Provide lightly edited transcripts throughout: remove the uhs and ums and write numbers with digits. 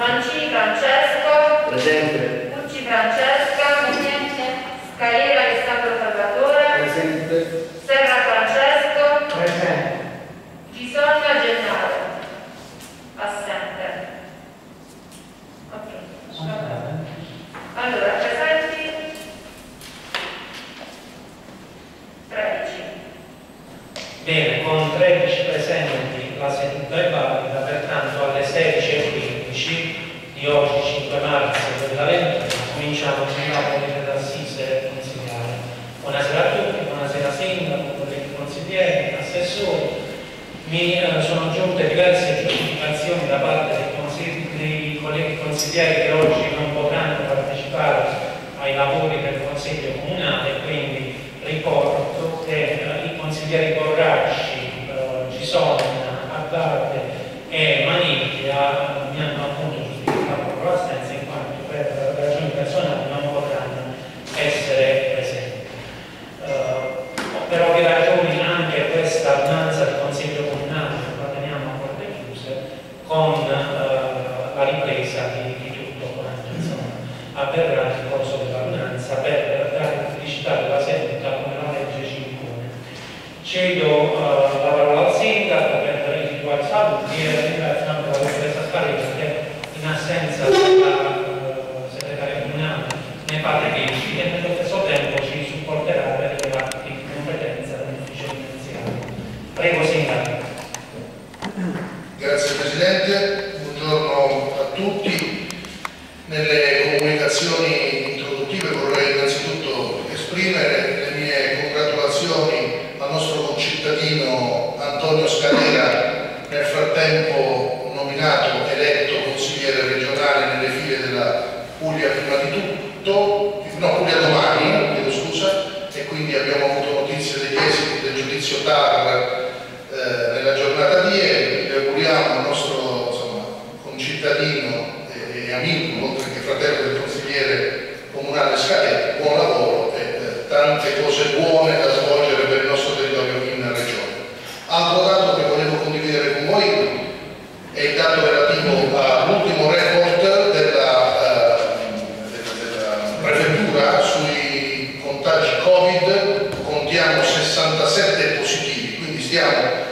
Mancini Francesco. Presente. Pucci Francesca. Presente. Scaiera Alessandro Salvatore. Presente. Serra Francesco. Presente. Bisogna Gennaro. Assente. Ok. Allora, presenti 13. Bene, con 13 presenti la seduta è valida, pertanto alle 16:15 di oggi, 5 marzo 2021, cominciamo con la politica d'assise consigliare. Buonasera a tutti, buonasera Sindaco, colleghi consiglieri, assessori. Mi sono giunte diverse giustificazioni da parte dei colleghi consiglieri che oggi non potranno partecipare ai lavori del Consiglio Comunale, quindi riporto che i consiglieri Borracci, Gisonna, Abbate e Maniglia mi hanno appunto giustificato la loro assenza in quanto per ragioni personali non potranno essere presenti. Per ovvie ragioni anche questa adunanza del Consiglio Comunale la teniamo a porte chiuse con la ripresa di tutto quanto avverrà nel corso dell'adunanza per dare pubblicità della seduta come la legge ci impone. Cedo la parola al Sindaco per individuare saluti e ringraziando la dottoressa Sparella che in assenza della segretaria comunale ne fate 10 e nello stesso tempo ci supporterà per i atti di competenza dell'ufficio finanziario. Prego Sindaco. Grazie Presidente, buongiorno a tutti. Nelle comunicazioni introduttive vorrei innanzitutto esprimere le mie congratulazioni al nostro concittadino Antonio Scalera, nel frattempo nominato, eletto consigliere regionale nelle file della Puglia prima di tutto, no, Puglia domani, chiedo scusa, e quindi abbiamo avuto notizie degli esiti del giudizio TAR nella giornata di ieri. Le auguriamo al nostro concittadino e amico, oltre che fratello del consigliere comunale Scalera, buon lavoro e tante cose buone da svolgere per il nostro territorio in regione. Altro dato che volevo condividere con voi è il dato relativo all'ultimo report della prefettura sui contagi Covid. Contiamo 67 positivi, quindi stiamo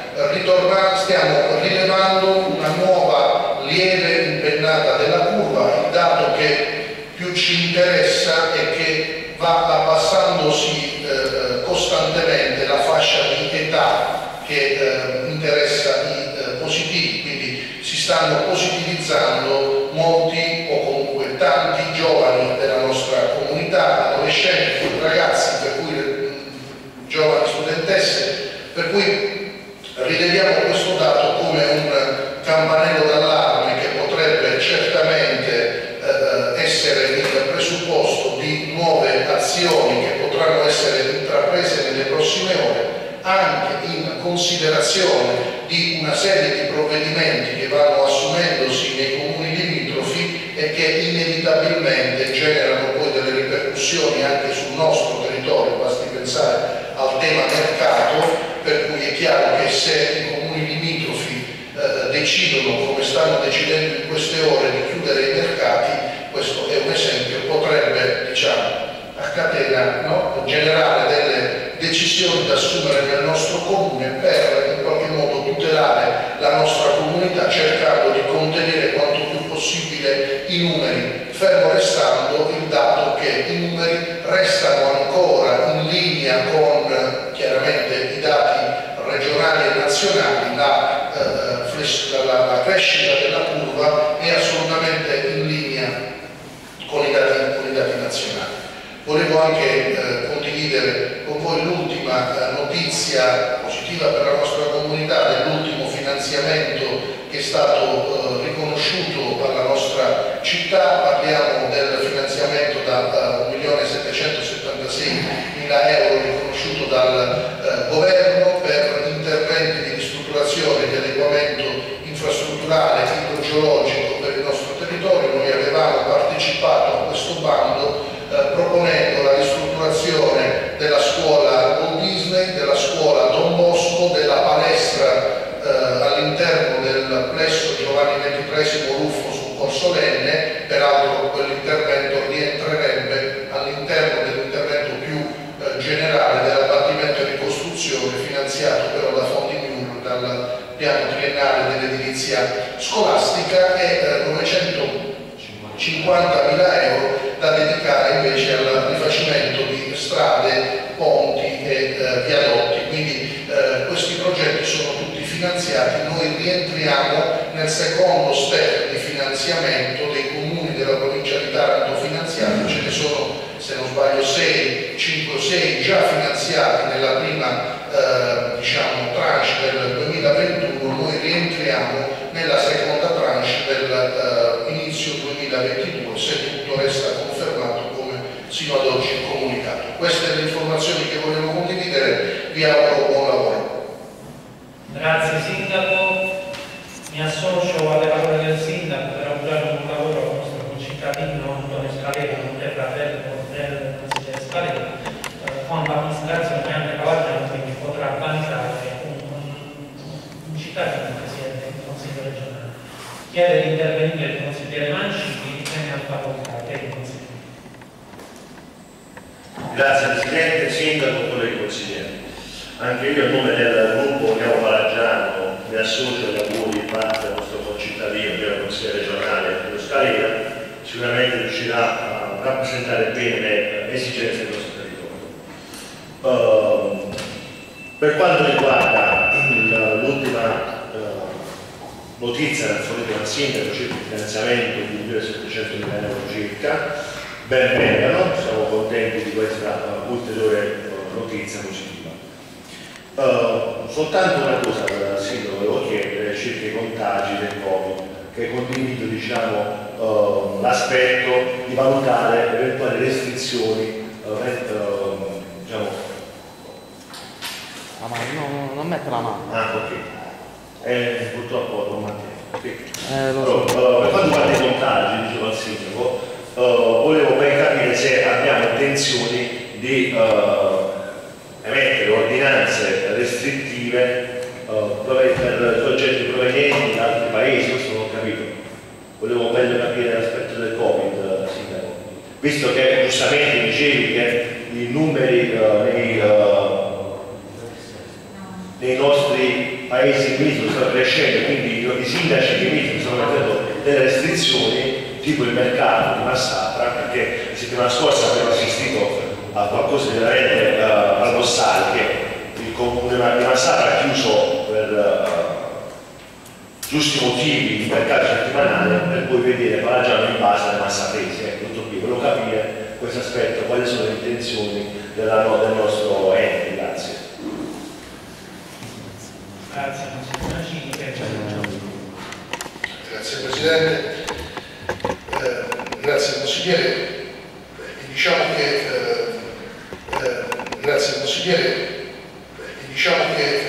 rilevando una nuova lieve impennata della curva. Il dato che più ci interessa è che va abbassandosi costantemente la fascia di età che interessa i positivi, quindi si stanno positivizzando molti o comunque tanti giovani della nostra comunità, adolescenti, ragazzi, per cui giovani studentesse, per cui rileviamo questo dato come un campanello d'allarme che potrebbe certamente essere il presupposto di nuove azioni che potranno essere intraprese nelle prossime ore, anche in considerazione di una serie di provvedimenti che vanno assumendosi nei comuni limitrofi e che inevitabilmente generano poi delle ripercussioni anche sul nostro territorio. Basti pensare al tema mercato, per cui è chiaro che se i comuni limitrofi decidono, come stanno decidendo in queste ore, di chiudere i mercati, questo è un esempio, potrebbe, diciamo, a catena, no, generare delle decisioni da assumere nel nostro comune per in qualche modo tutelare la nostra comunità, cercando di contenere quanto più possibile i numeri, fermo restando il dato che i numeri restano ancora in linea con chiaramente i dati regionali e nazionali. La crescita della curva è assolutamente in linea con i dati nazionali. Volevo anche condividere con voi l'ultima notizia positiva per la nostra comunità dell'ultimo finanziamento che è stato riconosciuto alla nostra città. Parliamo del finanziamento da 1.776.000 euro riconosciuto dal governo per interventi di ristrutturazione e di adeguamento infrastrutturale idrogeologico per il nostro territorio. Noi avevamo partecipato a questo bando proponendo la ristrutturazione della scuola Walt Disney, della scuola Don Bosco, della palestra all'interno del plesso Giovanni XXIII Ruffo sul Corso Lenne, peraltro quell'intervento rientrerebbe all'interno dell'intervento più generale dell'abbattimento e ricostruzione finanziato però da fondi MIUR dal piano triennale dell'edilizia scolastica e 950.000 euro da dedicare invece al rifacimento di strade, ponti e viadotti. Quindi questi progetti sono tutti finanziati. Noi rientriamo nel secondo step di finanziamento dei comuni della provincia di Taranto finanziati, ce ne sono, se non sbaglio, 5 o 6 già finanziati nella prima diciamo, tranche del 2021. Noi rientriamo nella seconda tranche dell'inizio 2022, se tutto resta confermato come sino ad oggi comunicato. Queste le informazioni che volevo condividere, vi auguro buon lavoro. Grazie Sindaco, mi associo alle parole del Sindaco per augurare un buon lavoro al nostro concittadino Antonio Scalera, nonché fratello del consigliere Scalera, con l'amministrazione anche Palagiano, quindi potrà vantare un cittadino Presidente del Consiglio regionale. Chiede di intervenire il consigliere Mancini e ne ha facoltà. Grazie Presidente, Sindaco, colleghi consiglieri. Anche io a nome del gruppo Uniamo Palagiano mi associo agli auguri fatti al nostro concittadino, del consigliere regionale Antonio Scalera, sicuramente riuscirà a rappresentare bene le esigenze del nostro territorio. Per quanto riguarda l'ultima notizia fornita dal Sindaco circa il finanziamento di 1.700.000 euro circa, ben vengano, siamo contenti di questa ulteriore notizia positiva. Soltanto una cosa al Sindaco volevo chiedere circa i contagi del Covid, che condivido diciamo, l'aspetto di valutare eventuali restrizioni diciamo. La mano, non mette la mano. Ah, ok. Purtroppo non mantengo. Lo so. Per quanto riguarda i contagi, dicevo al Sindaco, volevo ben capire se abbiamo intenzioni di emettere ordinanze restrittive per soggetti provenienti da altri paesi, questo non ho capito. Volevo meglio capire l'aspetto del Covid, Sindaco. Visto che giustamente dicevi che i numeri nei nostri paesi limitrofi stanno crescendo, quindi i sindaci limitrofi stanno mettendo delle restrizioni, tipo il mercato di Massafra, perché la settimana scorsa abbiamo assistito a qualcosa di veramente paradossale, che il comune di Massafra ha chiuso per giusti motivi il mercato settimanale, per poi vedere Palagiano in base alle massafresi. Tutto qui, volevo capire questo aspetto, quali sono le intenzioni del nostro ente. Grazie. Grazie consigliere Mancini. Grazie Presidente, grazie consigliere. Diciamo che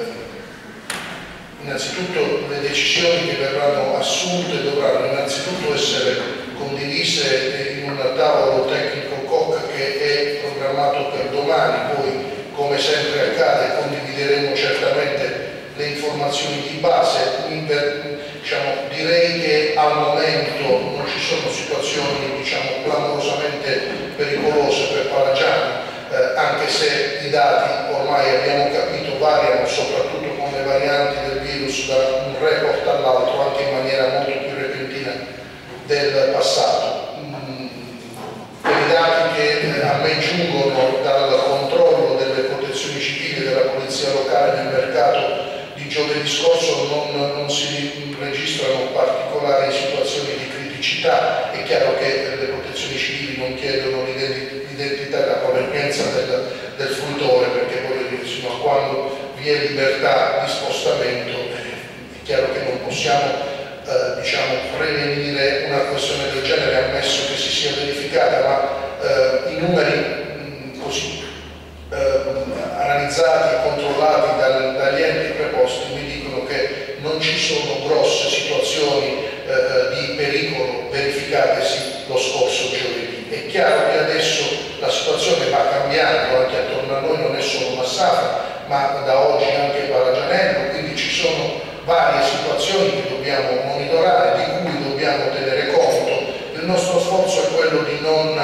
innanzitutto le decisioni che verranno assunte dovranno innanzitutto essere condivise in un tavolo tecnico COC che è programmato per domani. Poi, come sempre accade, condivideremo certamente le informazioni di base. Direi che al momento non ci sono situazioni clamorosamente pericolose per Palagiano, anche se i dati ormai abbiamo capito variano, soprattutto con le varianti del virus da un report all'altro, anche in maniera molto più repentina del passato. Per i dati che a me giungono dal controllo delle protezioni civili della polizia locale nel mercato di giovedì scorso non si registrano particolari situazioni di criticità. È chiaro che le protezioni civili non chiedono l'identità e la provenienza del fruitore, perché voglio dire, fino a quando vi è libertà di spostamento è chiaro che non possiamo prevenire una questione del genere, ammesso che si sia verificata, ma i numeri così analizzati e controllati dagli enti preposti mi dicono che non ci sono grosse situazioni di pericolo verificatesi lo scorso giovedì. È chiaro che adesso la situazione va cambiando, anche attorno a noi non è solo Massafra, ma da oggi anche Palagianello, quindi ci sono varie situazioni che dobbiamo monitorare, di cui dobbiamo tenere conto. Il nostro sforzo è quello di non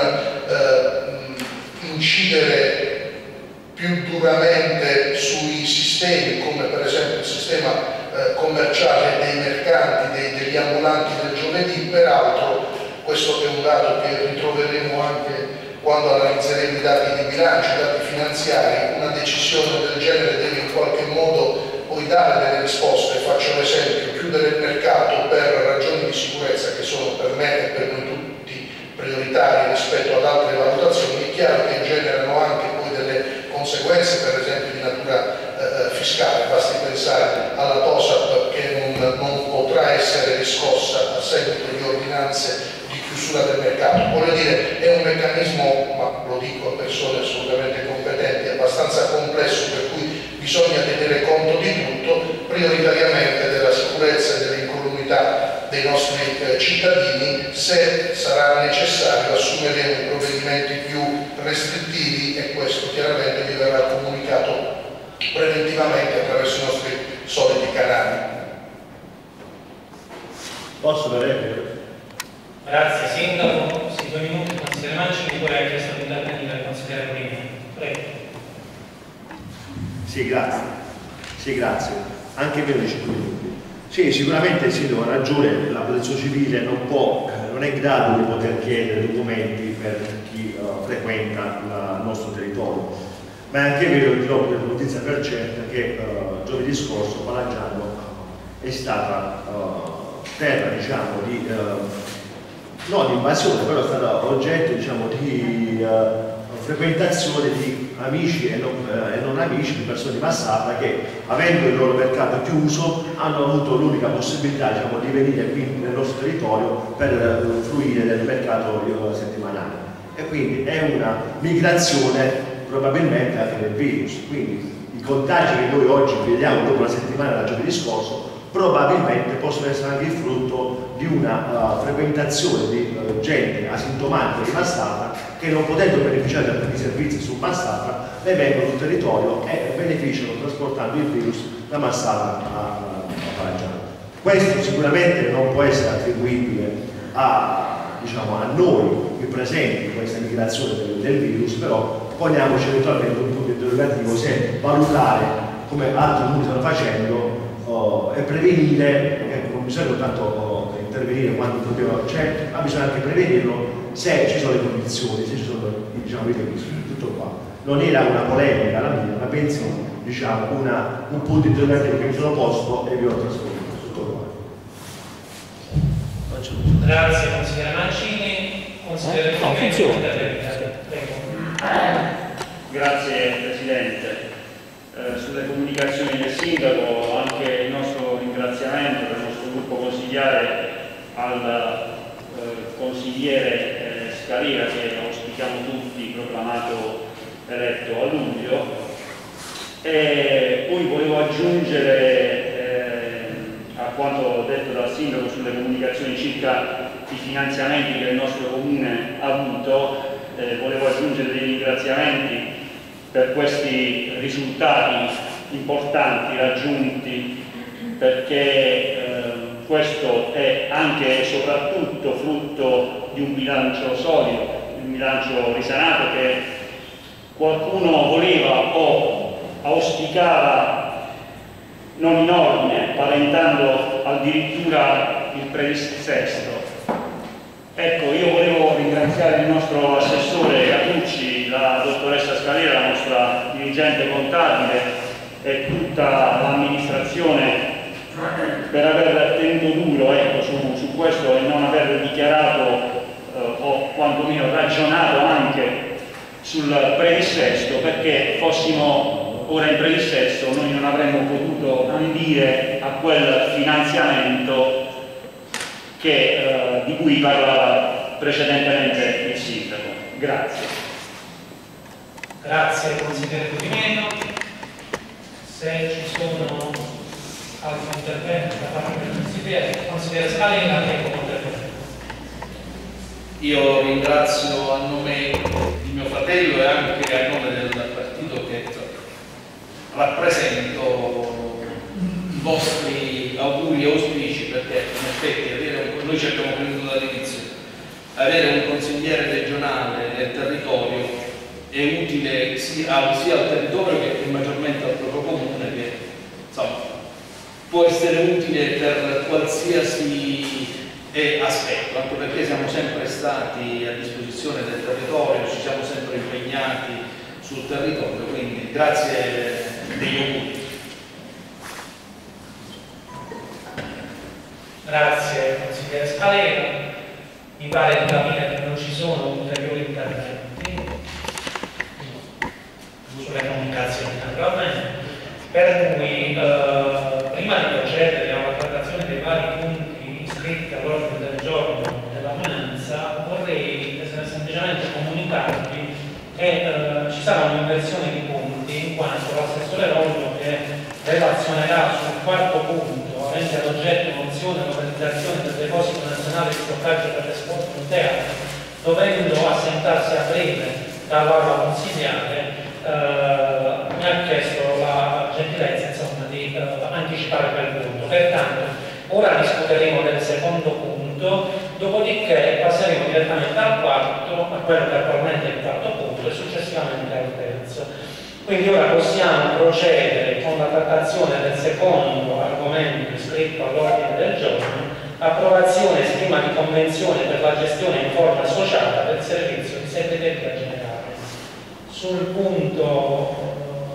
incidere più duramente sui sistemi, come per esempio il sistema commerciale dei mercanti, degli ambulanti del giovedì. Peraltro questo è un dato che ritroveremo anche quando analizzeremo i dati di bilancio, i dati finanziari. Una decisione del genere deve in qualche modo poi dare delle risposte. Faccio l'esempio: chiudere il mercato per ragioni di sicurezza, che sono per me e per noi tutti prioritari rispetto ad altre valutazioni, è chiaro che generano anche poi delle conseguenze, per esempio di natura fiscale. Basti pensare alla TOSAP che non potrà essere riscossa a seguito di ordinanze di chiusura del mercato. Voglio dire, è un meccanismo, ma lo dico a persone assolutamente competenti, abbastanza complesso, per cui bisogna tenere conto di tutto, prioritariamente della sicurezza e dell'incolumità dei nostri cittadini. Se sarà necessario assumeremo provvedimenti più restrittivi, e questo chiaramente vi verrà comunicato preventivamente attraverso i nostri soliti canali. Posso vedere? Grazie Sindaco, sì, 2 minuti, consigliere Mancini, poi ha chiesto di intervenire il consigliere Polini. Prego. Sì, grazie. Sì, grazie. Anche per i 5 minuti. Sì, sicuramente il sindaco ha ragione, la protezione civile non è in grado di poter chiedere documenti per chi frequenta il nostro territorio, ma è anche vero che dopo la notizia per certa che giovedì scorso Palagiano è stata terra, diciamo, di non di invasione, però è stata oggetto, diciamo, di frequentazione di amici e non amici, di persone di Massapra che, avendo il loro mercato chiuso, hanno avuto l'unica possibilità, diciamo, di venire qui nel nostro territorio per fruire del mercato settimanale. E quindi è una migrazione probabilmente anche del virus. Quindi i contagi che noi oggi vediamo dopo la settimana da giovedì scorso probabilmente possono essere anche il frutto di una frequentazione di gente asintomatica di Massapra che, non potendo beneficiare da alcuni servizi su Massapra, ne vengono sul territorio e beneficiano trasportando il virus da Massapra a Palagiano. Questo sicuramente non può essere attribuibile diciamo, a noi qui presenti, questa migrazione del virus, però poniamoci eventualmente un punto interrogativo se valutare, come altri comuni stanno facendo, e prevenire. Non bisogna tanto intervenire quando il problema c'è, ma bisogna anche prevenirlo se ci sono le condizioni, se ci sono, diciamo, i requisiti. Tutto qua. Non era una polemica la mia, ma penso, diciamo, un punto interrogativo che mi sono posto e vi ho trasformato. Tutto qua. Grazie consigliere Mancini, consigliere Polini. Grazie Presidente. Sulle comunicazioni del Sindaco anche il nostro ringraziamento del nostro gruppo consigliare al consigliere Scalera, che auspichiamo tutti proclamato eletto a luglio. E poi volevo aggiungere a quanto detto dal Sindaco sulle comunicazioni circa i finanziamenti che il nostro Comune ha avuto. Volevo aggiungere dei ringraziamenti per questi risultati importanti raggiunti, perché questo è anche e soprattutto frutto di un bilancio solido, un bilancio risanato che qualcuno voleva o auspicava non in ordine, paventando addirittura il predissesto. Ecco, io volevo ringraziare il nostro assessore Catucci, la dottoressa Scalera, la nostra dirigente contabile e tutta l'amministrazione per aver tenuto duro, ecco, su questo e non aver dichiarato o quantomeno ragionato anche sul predissesto, perché fossimo ora in predissesto noi non avremmo potuto ambire a quel finanziamento di cui parlava precedentemente il Sindaco. Grazie. Grazie consigliere Polini. Se ci sono altri interventi da parte del consigliere Scalera, prego intervenire. Io ringrazio a nome di mio fratello e anche a nome del partito che rappresento i vostri auguri e auspici, perché in effetti noi ci abbiamo creduto dall'inizio, avere un consigliere regionale nel territorio è utile sia al territorio che maggiormente al proprio comune, che insomma può essere utile per qualsiasi aspetto, anche perché siamo sempre stati a disposizione del territorio, ci siamo sempre impegnati sul territorio, quindi grazie degli auguri. Grazie consigliere Scalera, mi pare di capire che non ci sono ulteriori interventi sulle comunicazioni naturalmente, per cui prima di procedere alla trattazione dei vari punti iscritti all'ordine del giorno della finanza vorrei semplicemente comunicarvi che ci sarà un'inversione di punti, in quanto l'assessore Rollo, che relazionerà sul quarto punto avente ad oggetto mozione e localizzazione del deposito nazionale di stoccaggio per l'esporto in teatro, dovendo assentarsi a breve dall'aula consigliare, mi ha chiesto la gentilezza insomma, di anticipare quel punto. Pertanto ora discuteremo del secondo punto, dopodiché passeremo direttamente al quarto, a quello che attualmente è il quarto punto, e successivamente al terzo. Quindi ora possiamo procedere con la trattazione del secondo argomento iscritto all'ordine del giorno, approvazione e stima di convenzione per la gestione in forma associata del servizio di segreteria generale. Sul punto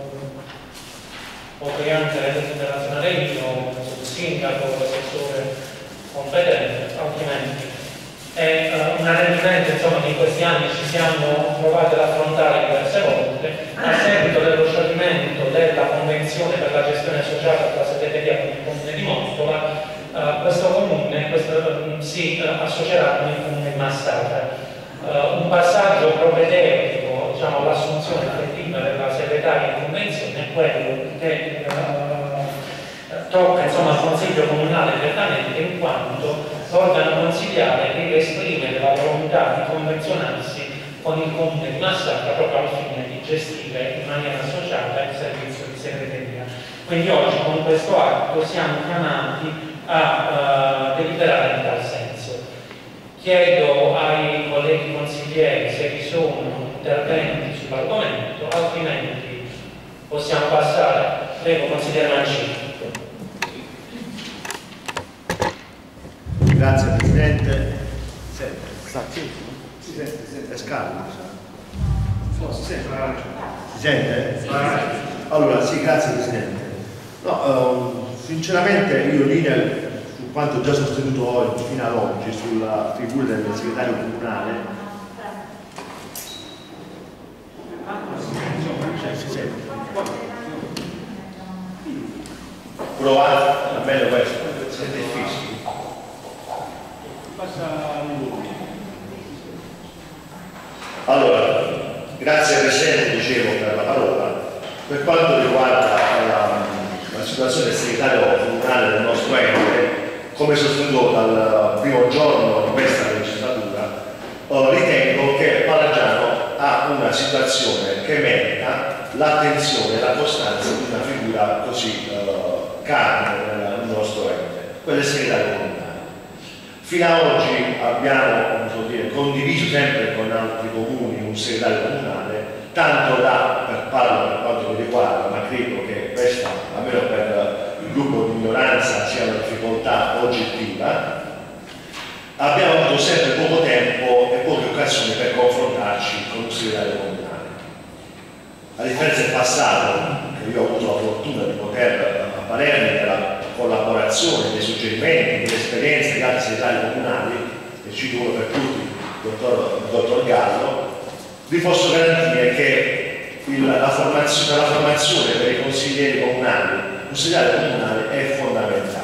anche della nazionale io, sul sindaco, l'assessore competente, altrimenti è un arrendimento insomma, che in questi anni ci siamo provati ad affrontare diverse volte a seguito dello scioglimento della convenzione per la gestione associata della segreteria con il comune di Mostola. Questo comune si associerà con il comune di Massara. Un passaggio propedeutico diciamo, all'assunzione effettiva della segretaria in convenzione è quello che tocca insomma, al Consiglio Comunale direttamente, in quanto l'organo consigliare deve esprimere la volontà di convenzionarsi con il Comune di Massara proprio al fine di gestire in maniera associata il servizio di segreteria. Quindi oggi con questo atto siamo chiamati a deliberare in tal senso. Chiedo ai colleghi consiglieri se vi sono interventi sull'argomento, altrimenti possiamo passare. Prego, consigliere Mancini. Grazie Presidente. Si sente scala? Si sente? Allora, sì, grazie Presidente. No, sinceramente io linea su quanto già sostenuto oggi, fino ad oggi, sulla figura del segretario comunale. Si sente. Provate, almeno questo, siete fissi. Allora, grazie Presidente, dicevo, per la parola. Per quanto riguarda la situazione del segretario comunale del nostro ente, come sostenuto dal primo giorno di questa legislatura, ritengo che Palagiano ha una situazione che merita l'attenzione e la costanza di una figura così cardine nel nostro ente, quello del segretario comunale. Fino ad oggi abbiamo condiviso sempre con altri comuni un segretario comunale, tanto da, parlo per quanto mi riguarda, ma credo che questa, almeno per il gruppo di minoranza, sia una difficoltà oggettiva. Abbiamo avuto sempre poco tempo e poche occasioni per confrontarci con un segretario comunale. A differenza del passato, che io ho avuto la fortuna di poter avvalermi della collaborazione, dei suggerimenti, delle esperienze di altri segretari comunali, e cito uno per tutti, il dottor Gallo, vi posso garantire che la formazione per i consiglieri comunali, un segretario comunale è fondamentale.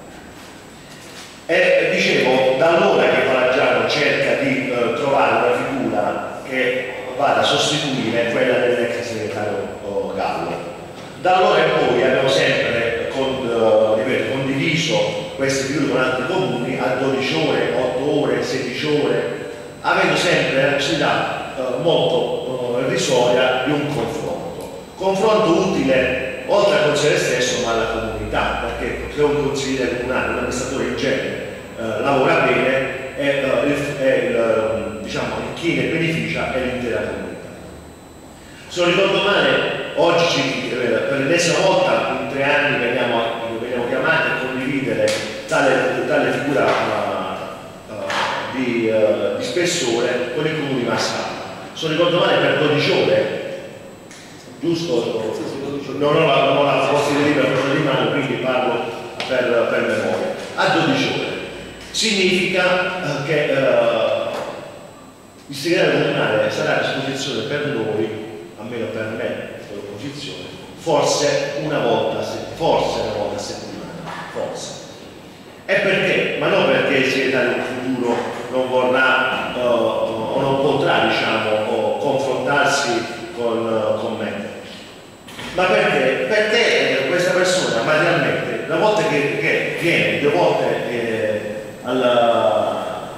E dicevo, da allora che Palagiano cerca di trovare una figura che vada a sostituire quella dell'ex segretario Gallo. Da allora in poi abbiamo sempre condiviso queste figure con altri comuni a 12 ore, 8 ore, 16 ore, avendo sempre la possibilità molto irrisoria di un confronto utile oltre al consigliere stesso ma alla comunità, perché se un consigliere comunale, un amministratore in genere lavora bene diciamo, chi ne beneficia è l'intera comunità. Se non ricordo male, oggi per l'ennesima volta in 3 anni veniamo chiamati a condividere tale figura di spessore con il comune di Massara. Se non ricordo male per 12 ore, giusto? Non ho la possibilità di mano, quindi parlo per memoria. A 12 ore. Significa che il segretario comunale sarà a disposizione per noi, almeno per me, per l'opposizione, forse una volta a settimana, forse. E perché? Ma non perché il segretario in futuro non vorrà o non potrà, diciamo, confrontarsi con me, ma perché questa persona materialmente, una volta che viene 2 volte alla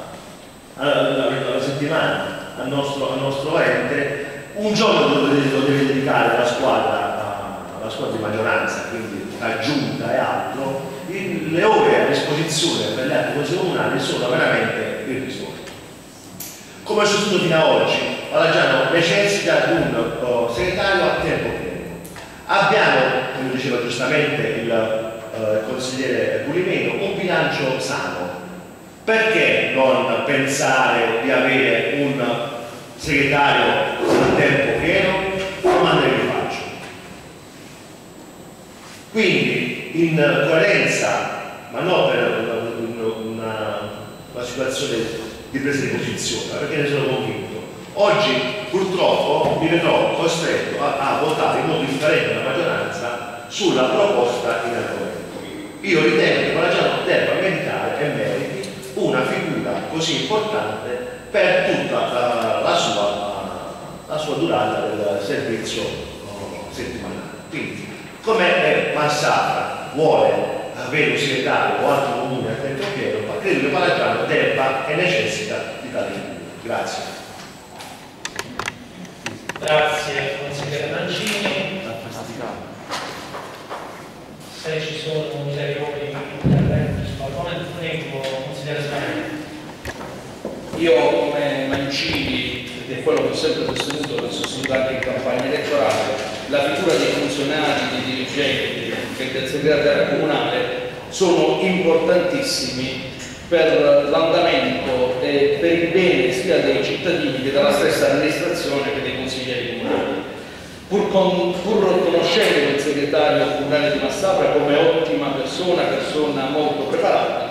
settimana al nostro ente, un giorno lo deve dedicare alla squadra di maggioranza, quindi a giunta e altro. Le ore a disposizione per le altre cose comunali sono veramente irrisorie. Come è successo fino ad oggi, Palagiano necessita di un segretario a tempo pieno. Abbiamo, come diceva giustamente il consigliere Pulimeno, un bilancio sano. Perché non pensare di avere un segretario a tempo pieno? Domanda che vi faccio. Quindi, in coerenza, ma non per una situazione di presa di posizione, perché ne sono convinto, oggi purtroppo mi vedrò costretto a votare in modo differente la maggioranza sulla proposta in argomento. Io ritengo che Palagiano debba meritare e meriti una figura così importante per tutta la sua durata del servizio settimanale. Quindi, come Massara vuole avere un segretario o altro comune a tempo pieno, credo che Palagiano debba e necessita di tale figura. Grazie. Grazie consigliere Mancini. Se ci sono ulteriori interventi sull'argomento, prego consigliere Spagna. Io come Mancini, ed è quello che ho sempre sostenuto, che ho sostenuto anche in campagna elettorale, la figura dei funzionari, dei dirigenti e del segretario comunale sono importantissimi per l'andamento e per il bene sia dei cittadini che della stessa amministrazione che dei consiglieri comunali. Pur conoscendo il segretario comunale di Massapra come ottima persona molto preparata,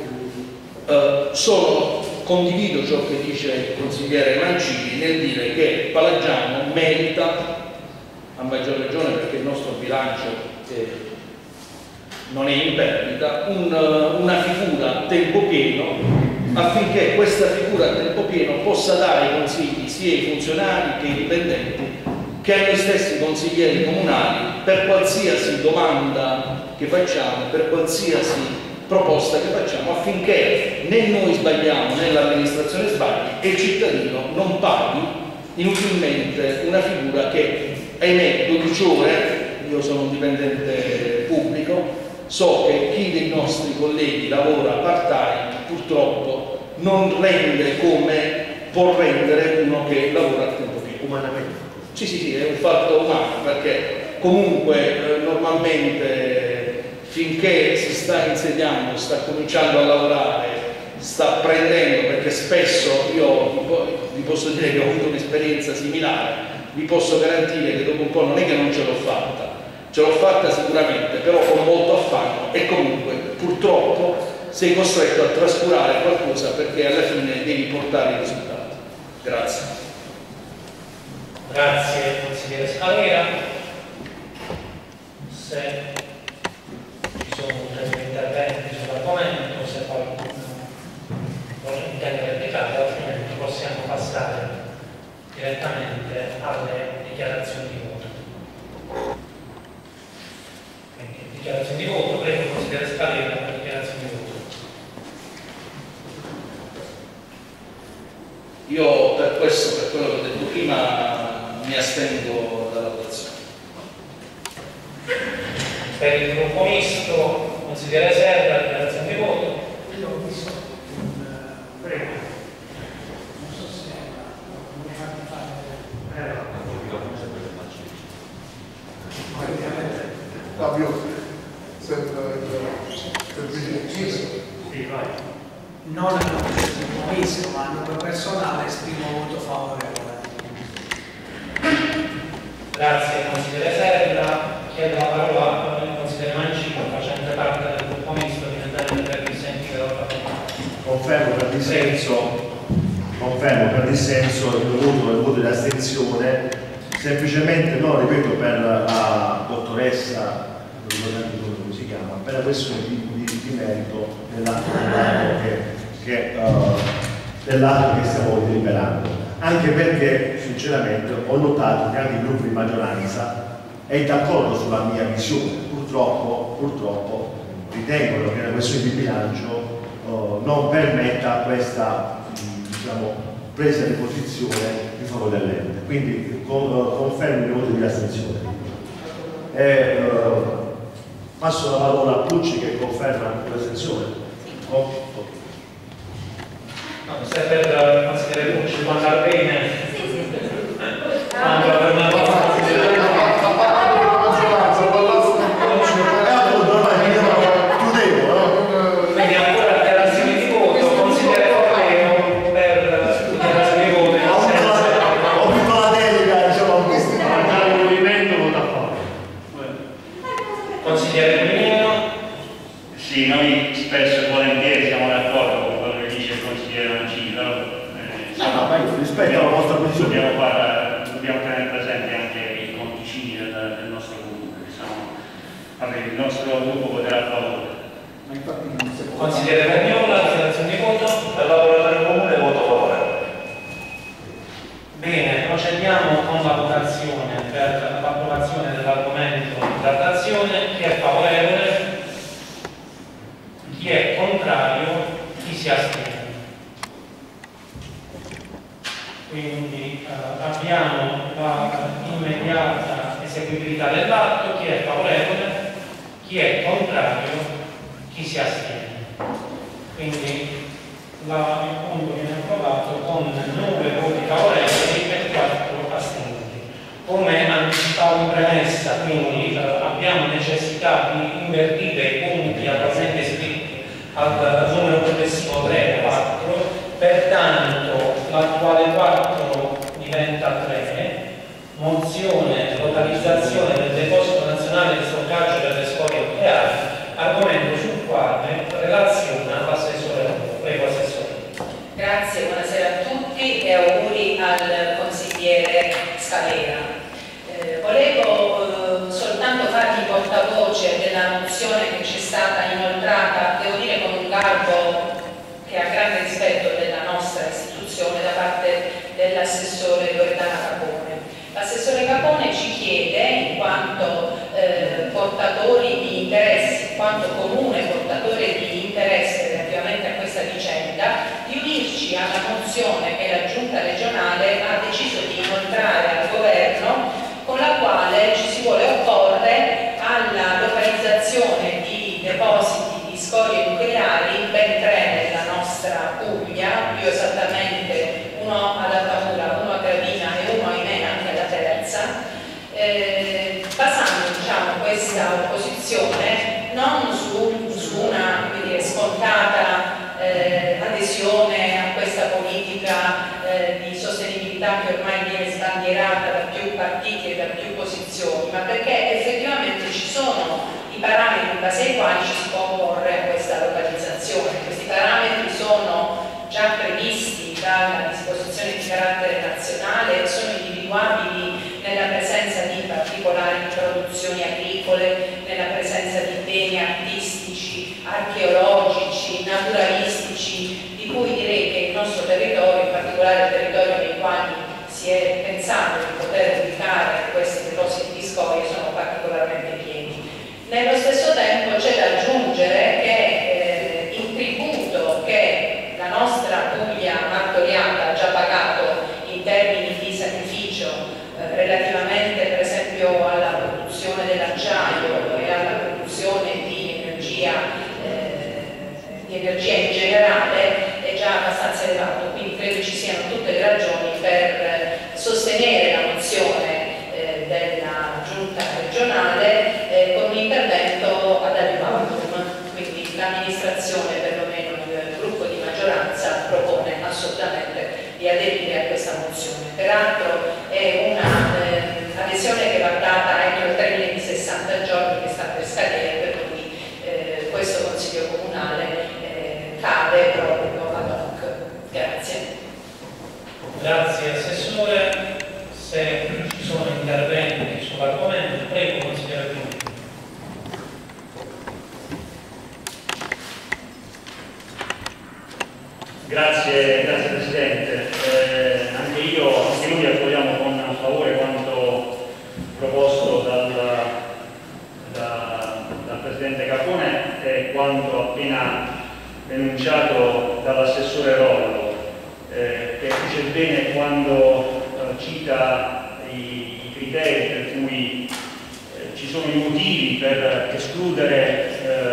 condivido ciò che dice il consigliere Mancini nel dire che Palagiano merita, a maggior ragione perché il nostro bilancio non è in perdita, una figura a tempo pieno, affinché questa figura a tempo pieno possa dare consigli sia ai funzionari che ai dipendenti che ai noi stessi consiglieri comunali per qualsiasi domanda che facciamo, per qualsiasi proposta che facciamo, affinché né noi sbagliamo né l'amministrazione sbagli e il cittadino non paghi inutilmente una figura che, ahimè, 12 ore, io sono un dipendente pubblico, so che chi dei nostri colleghi lavora part-time purtroppo non rende come può rendere uno che lavora a tempo pieno. Umanamente. Sì, è un fatto umano, perché comunque normalmente finché si sta insediando, sta cominciando a lavorare, sta prendendo, perché spesso io vi posso dire che ho avuto un'esperienza similare, vi posso garantire che dopo un po' non è che non ce l'ho fatta sicuramente, però con molto affanno e comunque purtroppo sei costretto a trascurare qualcosa perché alla fine devi portare i risultati. Grazie. Grazie consigliere Scalera. Se ci sono ulteriori interventi sull'argomento, se qualcuno intende replicare, altrimenti possiamo passare direttamente alle dichiarazioni di voto. Quindi, dichiarazioni di voto, prego consigliere Scalera per dichiarazioni di voto. Io per questo, per quello che ho detto prima, mi astengo dalla votazione. Per il gruppo misto, consigliere Serra, dichiarazione di voto. Io ho visto prego. Non so se mi fate fare. Fabio, sempre Sì, vai. Non a nome del gruppo misto, ma a nome personale esprimo voto favorevole. Grazie consigliere Serra. Chiedo la parola al consigliere Mancino, facente parte del gruppo misto, direttamente per dissentire dalla Confermo per dissenso il voto di astensione, semplicemente, no, ripeto, per la dottoressa, come si chiama, per la questione di merito dell'atto che stiamo deliberando. Anche perché, sinceramente, ho notato che anche il gruppo di maggioranza è d'accordo sulla mia visione. Purtroppo ritengono che la questione di bilancio non permetta questa presa di posizione in favore dell'ente. Quindi confermo il voto di astensione. Passo la parola a Pucci che conferma l'astensione. No, se per consigliere Pucci può andare bene. Quando per una quindi ancora dichiarazioni di voto, consigliere Forleo per dichiarazioni di voto. Ho vinto la delega, diciamo, il movimento vota a favore. Consigliere Domino. Sì, noi spesso e volentieri siamo d'accordo con quello che dice il consigliere Mancino, rispetto alla vostra posizione. Dobbiamo tenere presente anche i conticini del nostro comune. Il nostro gruppo voterà a favore. Consigliere Cagnola, dichiarazione di voto. Per lavoratore comune voto favorevole. Bene, procediamo con la votazione per l'approvazione dell'argomento di trattazione. Chi è favorevole? Chi è contrario? Chi si astiene? Quindi abbiamo la immediata eseguibilità dell'atto. Chi è favorevole? Chi è contrario? Chi si astiene? Quindi il punto viene approvato con 9 voti favorevoli e 4 astenuti. Come anticipavo in premessa, quindi abbiamo necessità di invertire i punti attualmente iscritti al numero progressivo 3 e 4, pertanto l'attuale 4 diventa 3, mozione localizzazione del deposito nazionale di stoccaggio delle scorie nucleari, argomento sul quale relaziona l'assessore. Prego, assessore. Grazie, buonasera a tutti e auguri al consigliere Scalera. Volevo soltanto farvi portavoce della mozione che ci è stata inoltrata, devo dire con un garbo che ha grande rispetto della nostra istituzione da parte dell'assessore Loredana Capone. L'assessore Capone ci chiede, in quanto portatori di interessi, in quanto comune portatore di interesse relativamente a questa vicenda, di unirci alla mozione che la Giunta regionale ha deciso di inoltrare al Governo, con la quale ci si vuole opporre alla localizzazione di depositi di scorie nucleari, ben 3 nella nostra Puglia, più esattamente uno ad Altamura, uno a Gravina e uno ahimè anche alla Terza, basando questa opposizione non su una scontata adesione a questa politica di sostenibilità che ormai viene sbandierata da più partiti e da più posizioni, ma perché effettivamente ci sono i parametri in base ai quali ci si può opporre a questa localizzazione. Questi parametri sono già previsti dalla disposizione di carattere nazionale, sono individuabili nella presenza di particolari produzioni agricole, nella presenza di beni artistici, archeologici, naturalistici, di cui direi che il nostro territorio, in particolare il territorio nei quali si è pensato di poter ubicare questi depositi di scorie, sono particolarmente pieni. Nello stesso tempo c'è da aggiungere che il tributo che la nostra Puglia martoriata ha già pagato in termini di sacrificio relativamente per esempio alla produzione dell'acciaio e alla assolutamente di aderire a questa mozione. Peraltro è una adesione che va data entro il termine di 60 giorni che sta per scadere, per cui questo Consiglio Comunale cade proprio ad hoc. Grazie. Grazie Assessore. Se ci sono interventi sull'argomento, prego consigliere Bruni. Grazie Presidente. Anche noi accogliamo con favore quanto proposto dal Presidente Capone e quanto appena enunciato dall'Assessore Rollo, che dice bene quando cita i criteri per cui ci sono i motivi per escludere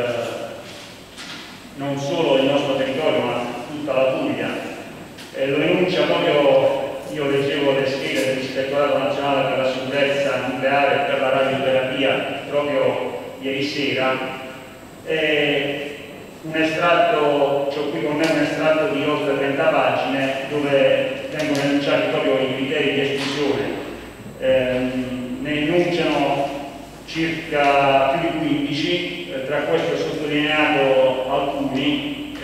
non solo il nostro territorio ma tutta la Puglia. Lo enuncia proprio, io leggevo le schede dell'Ispettorato Nazionale per la Sicurezza Nucleare e per la Radioterapia proprio ieri sera. Un estratto, c'ho qui con me un estratto di oltre 30 pagine dove vengono enunciati proprio i criteri di esclusione. Ne enunciano circa più di 15, tra questi ho sottolineato alcuni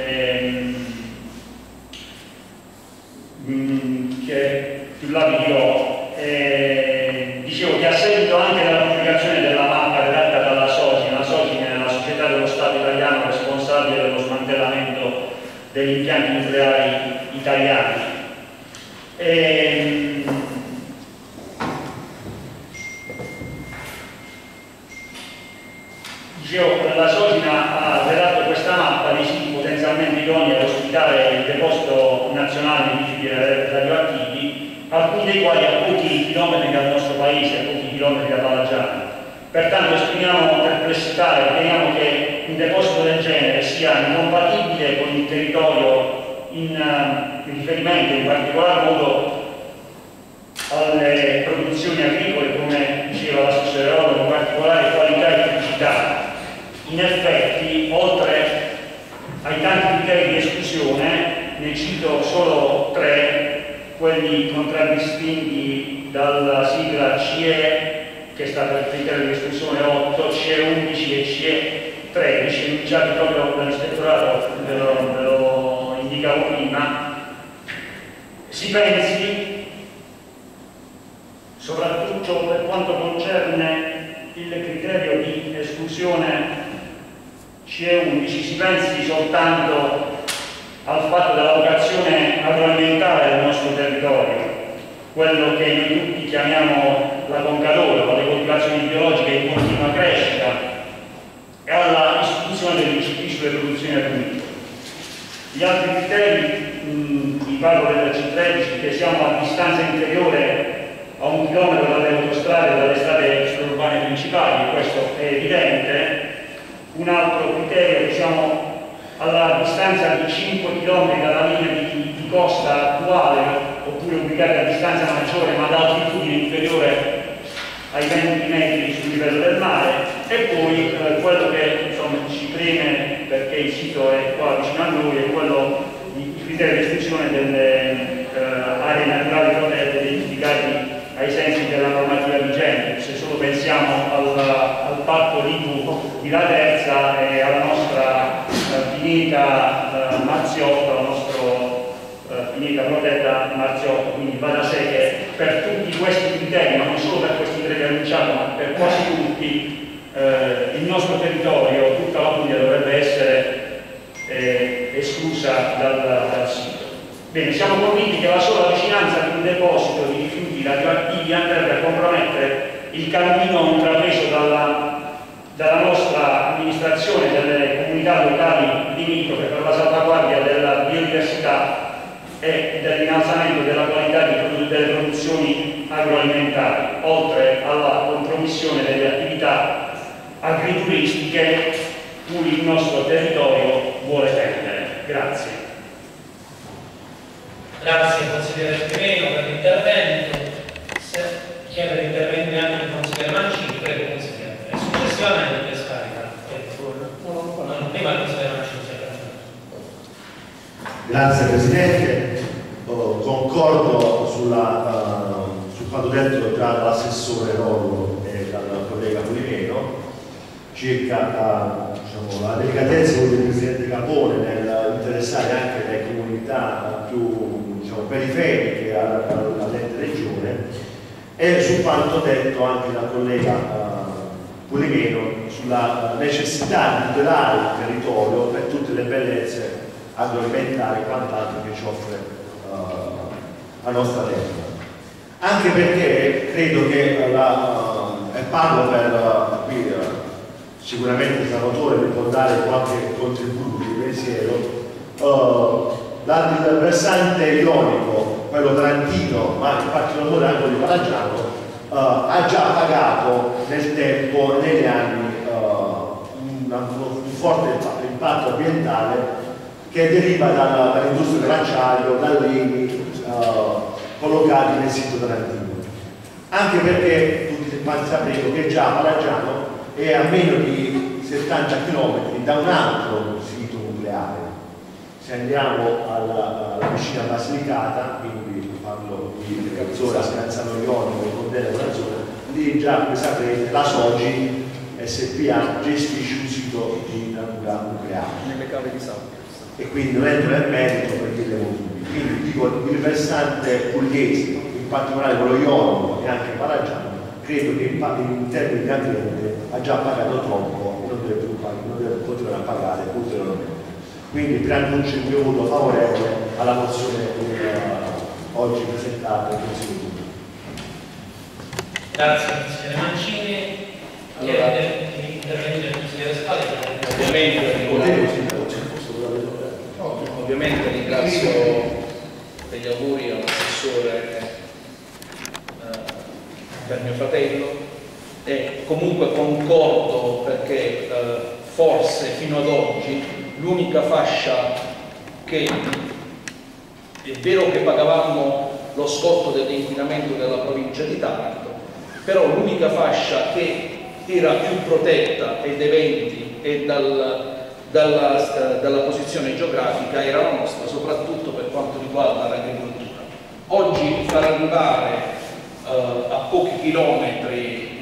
che più là vi dirò. Dicevo che a seguito anche della pubblicazione della mappa redatta dalla Sogin, la Sogin è la società dello Stato italiano responsabile dello smantellamento degli impianti nucleari italiani. Dicevo, la Sogin ha redatto questa mappa dei siti potenzialmente idonei ad ospitare il deposito nazionale di rifiuti radioattivi, alcuni dei quali a pochi chilometri dal nostro paese, a pochi chilometri da Palagiano. Pertanto esprimiamo perplessità e riteniamo che un deposito del genere sia incompatibile con il territorio in riferimento in particolar modo alle produzioni agricole, come diceva l'assessore Rollo, con particolare qualità e tipicità. In effetti, oltre ai tanti criteri di esclusione, ne cito solo 3, quelli contraddistinti dalla sigla CE, che sta per il criterio di esclusione 8, CE 11 e CE 13, enunciati proprio dall'Ispettorato, ve lo indicavo prima. Si pensi, soprattutto per quanto concerne il criterio di esclusione CE 11, si pensi soltanto al fatto della vocazione agroalimentare del nostro territorio, quello che noi tutti chiamiamo la Concadoro, le coltivazioni biologiche in continua crescita, e alla istituzione degli ICP sulle produzioni agricole. Gli altri criteri, vi parlo del C13, che siamo a distanza inferiore a 1 chilometro dalle autostrade e dalle strade extraurbane principali, e questo è evidente. Un altro criterio, che siamo alla distanza di 5 km dalla linea di costa attuale, oppure ubicati a distanza maggiore ma ad altitudine inferiore ai 20 metri sul livello del mare, e poi quello che insomma ci preme, perché il sito è qua vicino a noi, è quello di criterio di esclusione delle aree naturali protette identificati ai sensi della normativa vigente. Se solo pensiamo al parco di La Terza e alla nostra pineta Marziotto, la nostra pineta protetta Marziotto, quindi va da sé che per tutti questi criteri, ma non solo per questi 3 che annunciamo, ma per quasi tutti, il nostro territorio, tutta la Puglia dovrebbe essere esclusa dal sito. Bene, siamo convinti che la sola vicinanza di un deposito di rifiuti radioattivi andrebbe a compromettere il cammino intrapreso dalla nostra amministrazione, delle comunità locali limitrofe, per la salvaguardia della biodiversità e dell'innalzamento della qualità delle produzioni agroalimentari, oltre alla compromissione delle attività agrituristiche cui il nostro territorio vuole tendere. Grazie. Grazie consigliere Spirino per l'intervento. Se chiede di intervenire anche il consigliere Mancini, prego consigliere. E successivamente scarica. Prima il consigliere Mancini. Grazie Presidente. concordo su quanto detto già dall'assessore Rollo e dal collega Pulimeno circa diciamo, la delicatezza del Presidente Capone nel interessare anche le comunità più diciamo, periferiche all'ente regione, e su quanto detto anche dal collega Pulimeno sulla necessità di tutelare il territorio per tutte le bellezze agroalimentari e quant'altro che ci offre la nostra terra. Anche perché credo che e parlo per qui sicuramente il Salvatore mi può dare qualche contributo di pensiero, il versante ionico, quello tarantino, ma in particolar modo anche di Paragiano, ha già pagato nel tempo e negli anni un forte impatto ambientale che deriva dall'industria dell'acciaio, dai legni collocati nel sito tarantino. Anche perché tutti quanti sapremo che già Paragiano è a meno di 70 km da un altro sito nucleare. Se andiamo alla vicina Basilicata, quindi parlo di Cazzola, Scanzano Ionico, Cordella, lì già, come sapete, la Sogi SPA gestisce un sito di natura nucleare. Nelle cave di sabbia. E quindi non entro nel merito per dirle motivi. Quindi dico il versante pugliese, in particolare quello ionico e anche Paragiano, credo che in termini di ambiente ha già pagato troppo e non deve continuare a pagare ulteriormente. Quindi preannuncio il mio voto favorevole alla mozione oggi presentata in Consiglio Pubblico. Grazie consigliere Mancini. Allora, Intervenire il consigliere Scali. Ovviamente ringrazio degli auguri all'assessore per mio fratello e comunque concordo perché forse fino ad oggi l'unica fascia che è vero che pagavamo lo scotto dell'inquinamento della provincia di Taranto, però l'unica fascia che era più protetta ed eventi e dalla posizione geografica era la nostra, soprattutto per quanto riguarda l'agricoltura. Oggi far arrivare a pochi chilometri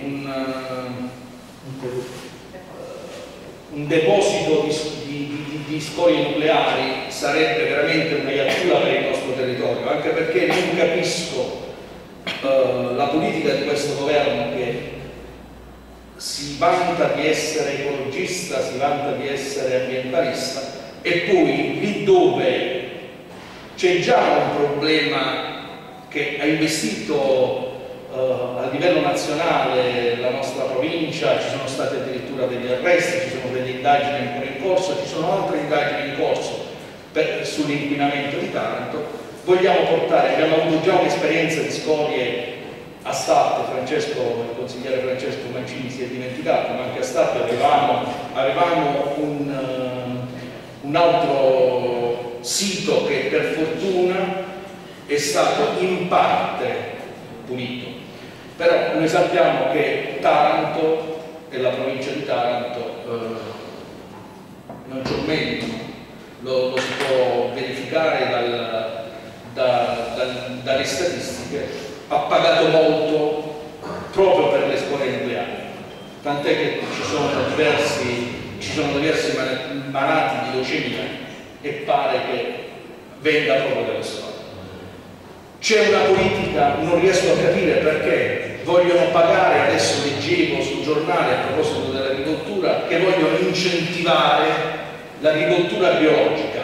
un deposito di scorie nucleari sarebbe veramente una iattura per il nostro territorio, anche perché non capisco la politica di questo governo che si vanta di essere ecologista, si vanta di essere ambientalista e poi lì dove c'è già un problema che ha investito a livello nazionale la nostra provincia, ci sono stati addirittura degli arresti, ci sono delle indagini ancora in corso, ci sono altre indagini in corso sull'inquinamento di Taranto. Vogliamo portare, abbiamo avuto già un'esperienza di scorie a Statte, il consigliere Francesco Mancini si è dimenticato, ma anche a Statte avevamo un altro sito che per fortuna è stato in parte pulito. Però noi sappiamo che Taranto e la provincia di Taranto non c'è un merito, lo si può verificare dalle statistiche, ha pagato molto proprio per le scorie nucleari, tant'è che ci sono diversi malati di leucemia e pare che venga proprio dalle scorie. C'è una politica, non riesco a capire perché vogliono pagare, adesso leggevo sul giornale a proposito dell'agricoltura, che vogliono incentivare l'agricoltura biologica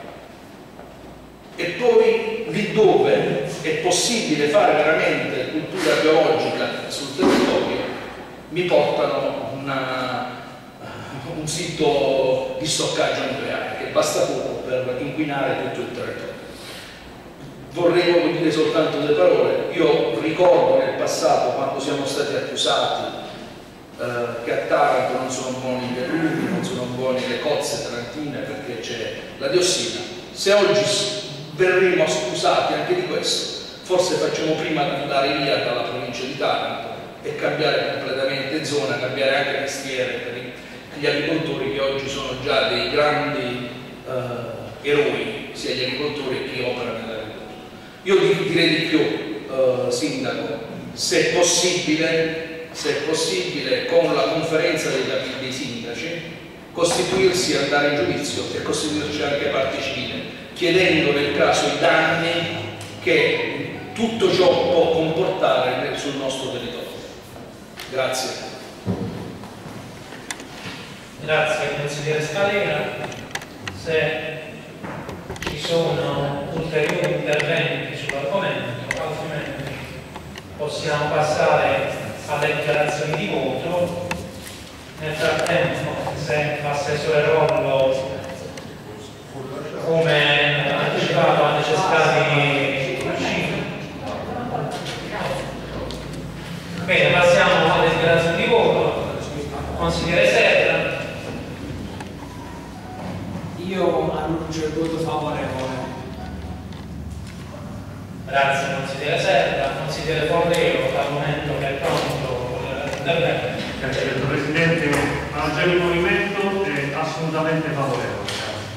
e poi lì dove è possibile fare veramente cultura biologica sul territorio mi portano un sito di stoccaggio nucleare che basta poco per inquinare tutto il territorio. Vorrei dire soltanto due parole. Io ricordo nel passato quando siamo stati accusati che a Taranto non sono buoni i pelluti, non sono buone le cozze tarantine perché c'è la diossina. Se oggi verremo scusati anche di questo, forse facciamo prima di andare via dalla provincia di Taranto e cambiare completamente zona, cambiare anche mestiere per gli agricoltori che oggi sono già dei grandi eroi, sia gli agricoltori che chi opera nell'agricoltura. Io direi di più, Sindaco, se è possibile, con la conferenza dei sindaci, costituirsi, andare in giudizio e costituirci anche parte civile, chiedendo nel caso i danni che tutto ciò può comportare sul nostro territorio. Grazie. Grazie consigliere Scalera. Se ci sono ulteriori interventi sull'argomento, altrimenti possiamo passare alle dichiarazioni di voto. Nel frattempo, se l'assessore Rollo, come anticipato, ha necessità di uscire. Bene, passiamo alle dichiarazioni di voto. Consigliere Serra. Io annuncio il voto favorevole. Grazie consigliere Serra. Consigliere Forleo, dal momento che è pronto l'intervento. Grazie Presidente, Angelo il Movimento è assolutamente favorevole.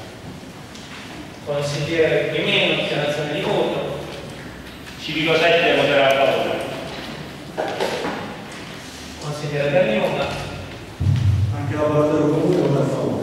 Consigliere Primino, dichiarazione di voto. Civico 7 voterà a favore. Consigliere Berniulla. Anche la Laboratorio Comune vota a favore.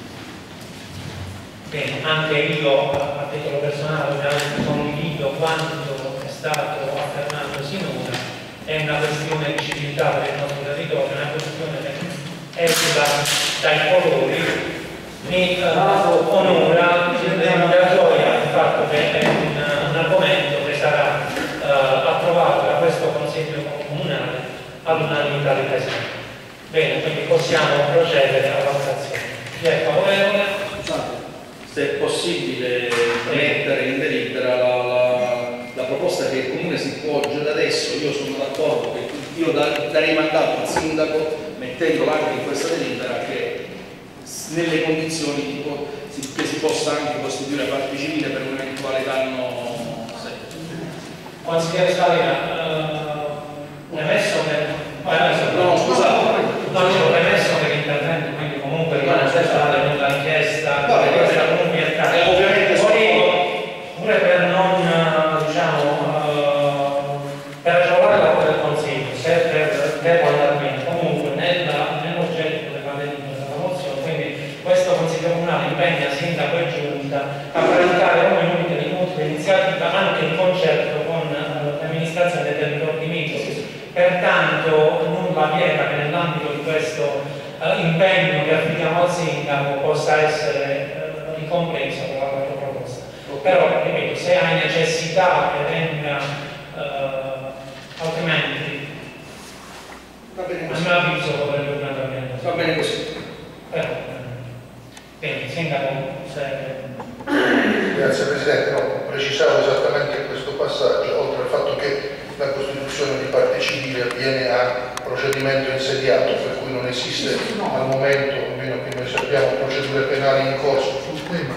Bene, anche io a titolo personale ovviamente condivido quanto è stato affermato sinora. È una questione di civiltà per il nostro territorio, è una questione che esula dai colori. Mi onora la gioia il fatto che è un argomento che sarà approvato da questo Consiglio Comunale all'unanimità dei presenti. Bene, quindi possiamo procedere alla votazione. Chi è favorevole? Scusate, se è possibile mettere in delibera la proposta che il Comune si poggia da adesso, io sono d'accordo che io darei mandato al Sindaco, mettendola anche in questa delibera, che nelle condizioni che si possa anche costituire parte civile per un eventuale danno. Consigliere Scalera, premesso che... No, scusate. Premesso che l'intervento quindi comunque rimane stare nella richiesta, questa comunque è ovviamente pure per non, per agevolare il lavoro del Consiglio, se per andare bene, comunque nell'oggetto della mozione, quindi questo Consiglio Comunale impegna Sindaco e Giunta a presentare ogni utile iniziativa anche in concerto con l'amministrazione dei territori limitrofi. Pertanto nulla vieta che nell'ambito di questo impegno che affidiamo al Sindaco possa essere ricompreso con la vostra proposta. Però, ripeto, se hai necessità che venga altrimenti va bene a così. mio avviso potrebbe andare bene. Va bene così. Però, bene, Sindaco, se... Grazie Presidente, no, precisavo esattamente questo passaggio, oltre al fatto che la costituzione di parte civile avviene a procedimento insediato, per cui non esiste al momento, almeno che noi sappiamo, procedure penali in corso sul tema.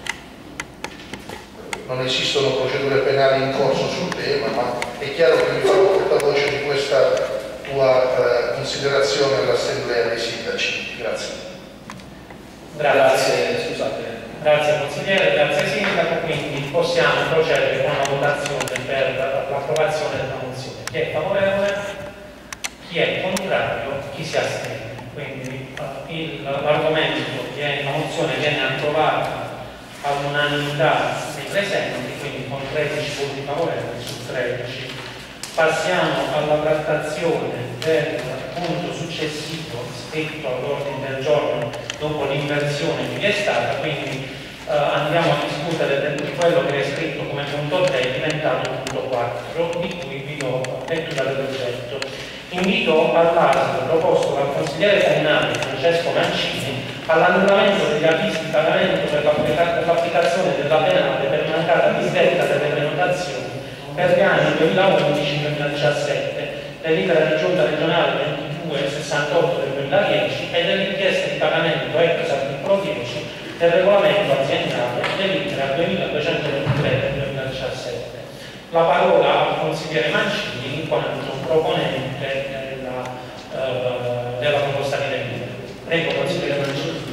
Non esistono procedure penali in corso sul tema, ma è chiaro che mi farò portavoce di questa tua considerazione all'Assemblea dei Sindaci. Grazie. Grazie, scusate. Grazie consigliere, grazie Sindaco, quindi possiamo procedere con la votazione per l'approvazione della mozione. Chi è favorevole? Chi è contrario? Chi si astiene? Quindi l'argomento, la mozione viene approvata all'unanimità dei presenti, quindi con 13 voti favorevoli su 13. Passiamo alla trattazione del punto successivo iscritto all'ordine del giorno dopo l'inversione che vi è stata, quindi andiamo a discutere di quello che è scritto come punto 3 diventato punto 4, di cui vi do lettura dell'oggetto. Invito all'ASL proposto dal consigliere comunale Francesco Mancini all'annullamento degli avvisi di pagamento per l'applicazione della penale per mancata disdetta delle prenotazioni per gli anni 2011-2017, delibera di giunta regionale 2268 del 2010 e delle richieste di pagamento ex articolo 10 del regolamento aziendale delibera 2223 del 2017. La parola al consigliere Mancini in quanto proponente della proposta di delibera. Prego consigliere Mancini.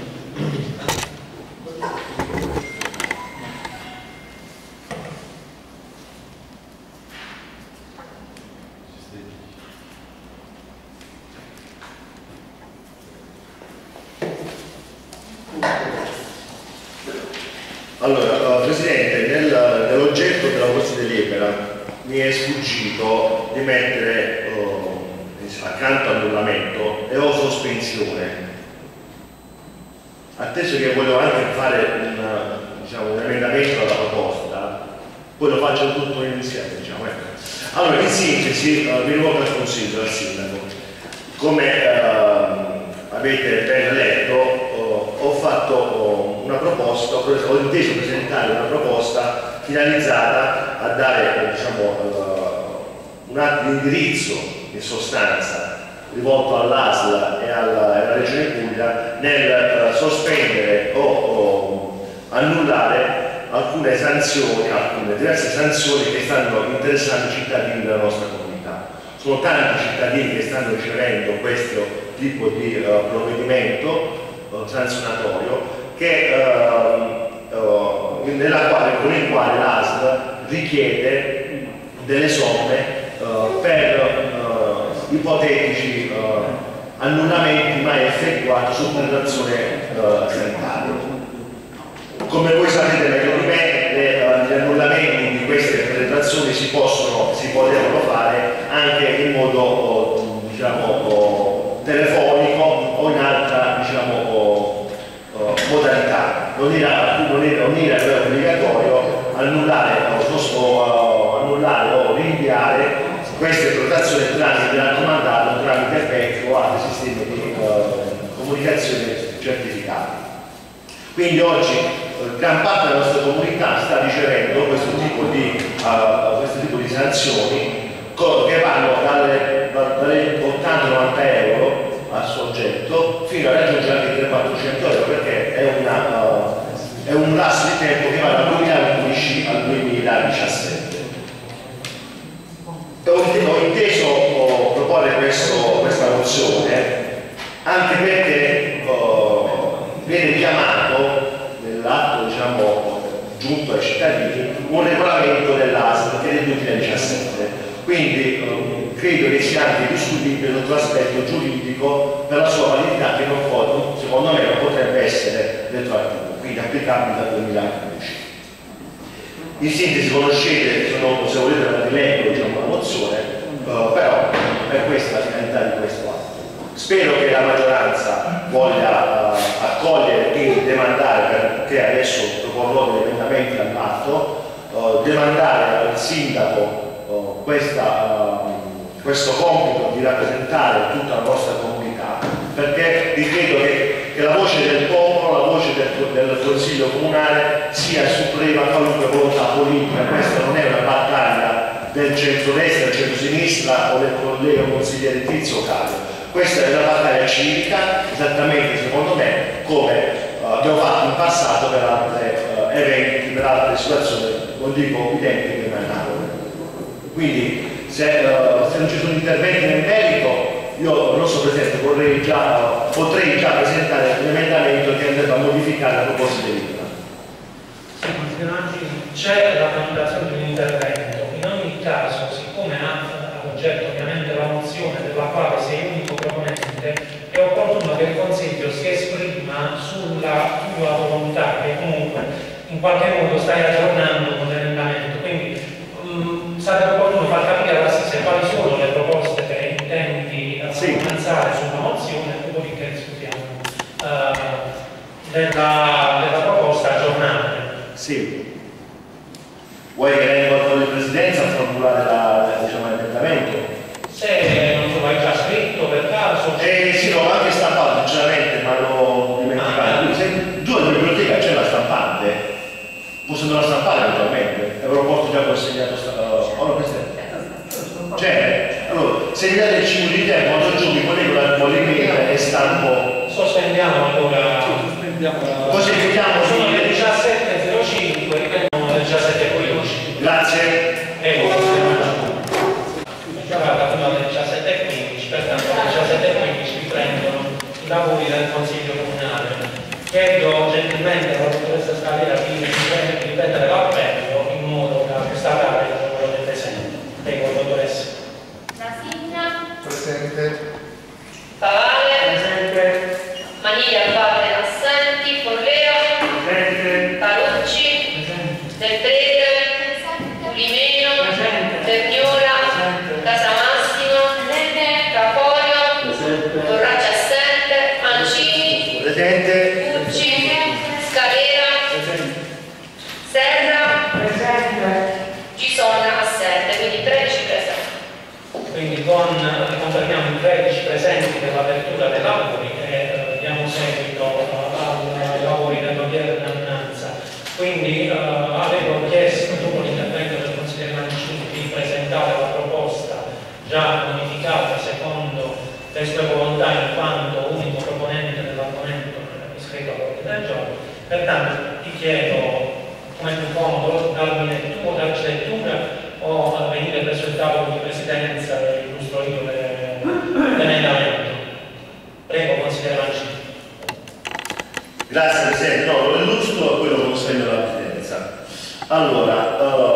mi è sfuggito di mettere accanto all'annullamento e o sospensione, atteso che voglio anche fare un emendamento alla proposta, poi lo faccio tutto insieme, diciamo. Allora, in sintesi, vi rivolgo al Consiglio, al Sindaco. Come avete ben letto, ho fatto una proposta, ho inteso presentare una proposta finalizzata a dare un atto di indirizzo, in sostanza, rivolto all'ASL e alla Regione Puglia nel sospendere o annullare alcune diverse sanzioni che stanno interessando i cittadini della nostra comunità. Sono tanti cittadini che stanno ricevendo questo tipo di provvedimento sanzionatorio con il quale l'ASL richiede delle somme per ipotetici annullamenti mai effettuati su prenotazione sanitaria. Come voi sapete meglio di me, gli annullamenti di queste prenotazioni si potevano fare anche in modo telefonico o in altra modalità. Non era obbligatorio annullare o rinviare queste prenotazioni tramite raccomandato, tramite PEC o altri sistemi di comunicazione certificati. Quindi oggi gran parte della nostra comunità sta ricevendo questo tipo di sanzioni che vanno dalle 80-90 euro a soggetto fino a raggiungere anche 300-400 euro, perché è un lasso di tempo che va dal 2011 al 2017. Ho inteso proporre questa mozione anche perché viene chiamato nell'atto giunto ai cittadini un regolamento dell'ASL che è del 2017, quindi credo che sia anche discutibile sotto l'aspetto giuridico per la sua validità, che secondo me non potrebbe essere retroattivo, quindi applicabile dal 2011. In sintesi, conoscete, se volete la rileggo la mozione, però è questa la finalità di questo atto. Spero che la maggioranza voglia accogliere e demandare, perché adesso proporrò degli emendamenti all'atto, demandare al sindaco questo compito di rappresentare tutta la nostra comunità, perché ritengo che la voce del popolo, la voce del Consiglio Comunale sia suprema a qualunque volontà politica. Questa non è una battaglia del centrodestra, del centrosinistra o del collega consigliere Tizio Caio. Questa è una battaglia civica, esattamente secondo me come abbiamo fatto in passato per altri eventi, per altre situazioni, non dico identiche ma analoghe. Quindi se non ci sono interventi nel merito, io non so Presidente, potrei già presentare un emendamento che andrebbe a modificare la proposta di delibera. C'è la valutazione di un intervento. In ogni caso, siccome ha ad oggetto ovviamente la mozione della quale sei unico proponente, è opportuno che il Consiglio si esprima sulla tua volontà, che comunque in qualche modo stai aggiornando con l'emendamento. Quindi sarebbe opportuno far capire all'assessore quali sono le proposte che intendi avanzare sulla mozione, e dopodiché discutiamo della proposta aggiornata. Sì. Vuoi che venga qualcuno di presidenza a formulare l'emendamento? Se non lo hai già scritto per caso? Sì, l'ho anche stampato, sinceramente, ma l'ho dimenticato. Giù alla biblioteca c'è la stampante, posso la stampare eventualmente, avrò porto già consegnato c'è. Allora, se mi date il 5 di tempo, quando giù mi collego l'email e stampo. Sospendiamo allora. Così vediamo. Sono le 17.05, riprendiamo le 17.15. Grazie. Giocata fino alle 17.15, pertanto alle 17.15 riprendono i lavori del Consiglio Comunale. Chiedo gentilmente alla dottoressa Scalera di ripetere l'appello in modo da constatare il numero dei presenti. Prego, dottoressa. Nasigna. Presente. Favale. Presente. Maniglia Abate assenti. Forleo. Presente. Palucci. Presente. Del Trede. Pulimeno. riconfermiamo i 13 presenti per l'apertura dei lavori e diamo seguito ai lavori dell'odierna innanza. Quindi avevo chiesto, dopo l'intervento del consigliere Mancini, di presentare la proposta già modificata secondo le sue volontà in quanto unico proponente dell'argomento iscritto all'ordine del giorno. Pertanto ti chiedo come più comodo darci lettura o venire presso il tavolo di presidenza e illustro io l'emendamento. Prego, consigliere Mancini. Grazie Presidente, no, lo illustro e poi lo consegno alla Presidenza. Allora,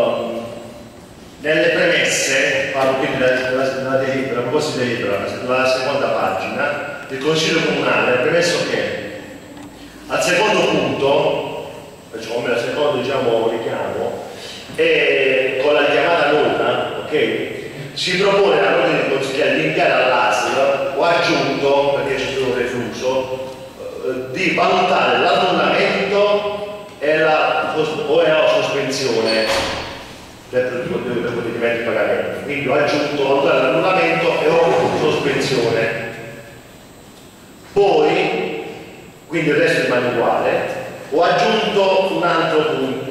nelle premesse, parlo quindi della delibera, la proposta di delibera, la seconda pagina, il Consiglio Comunale ha premesso che al secondo punto, come al secondo richiamo, e con la chiamata nota, ok, si propone all'ordine di consigliere di inviare all'ASL o aggiunto, perché c'è stato un refluso, di valutare l'annullamento e la sospensione del provvedimento di pagamento. Quindi ho aggiunto valutare l'annullamento e o sospensione. Poi, quindi il resto rimane uguale, ho aggiunto un altro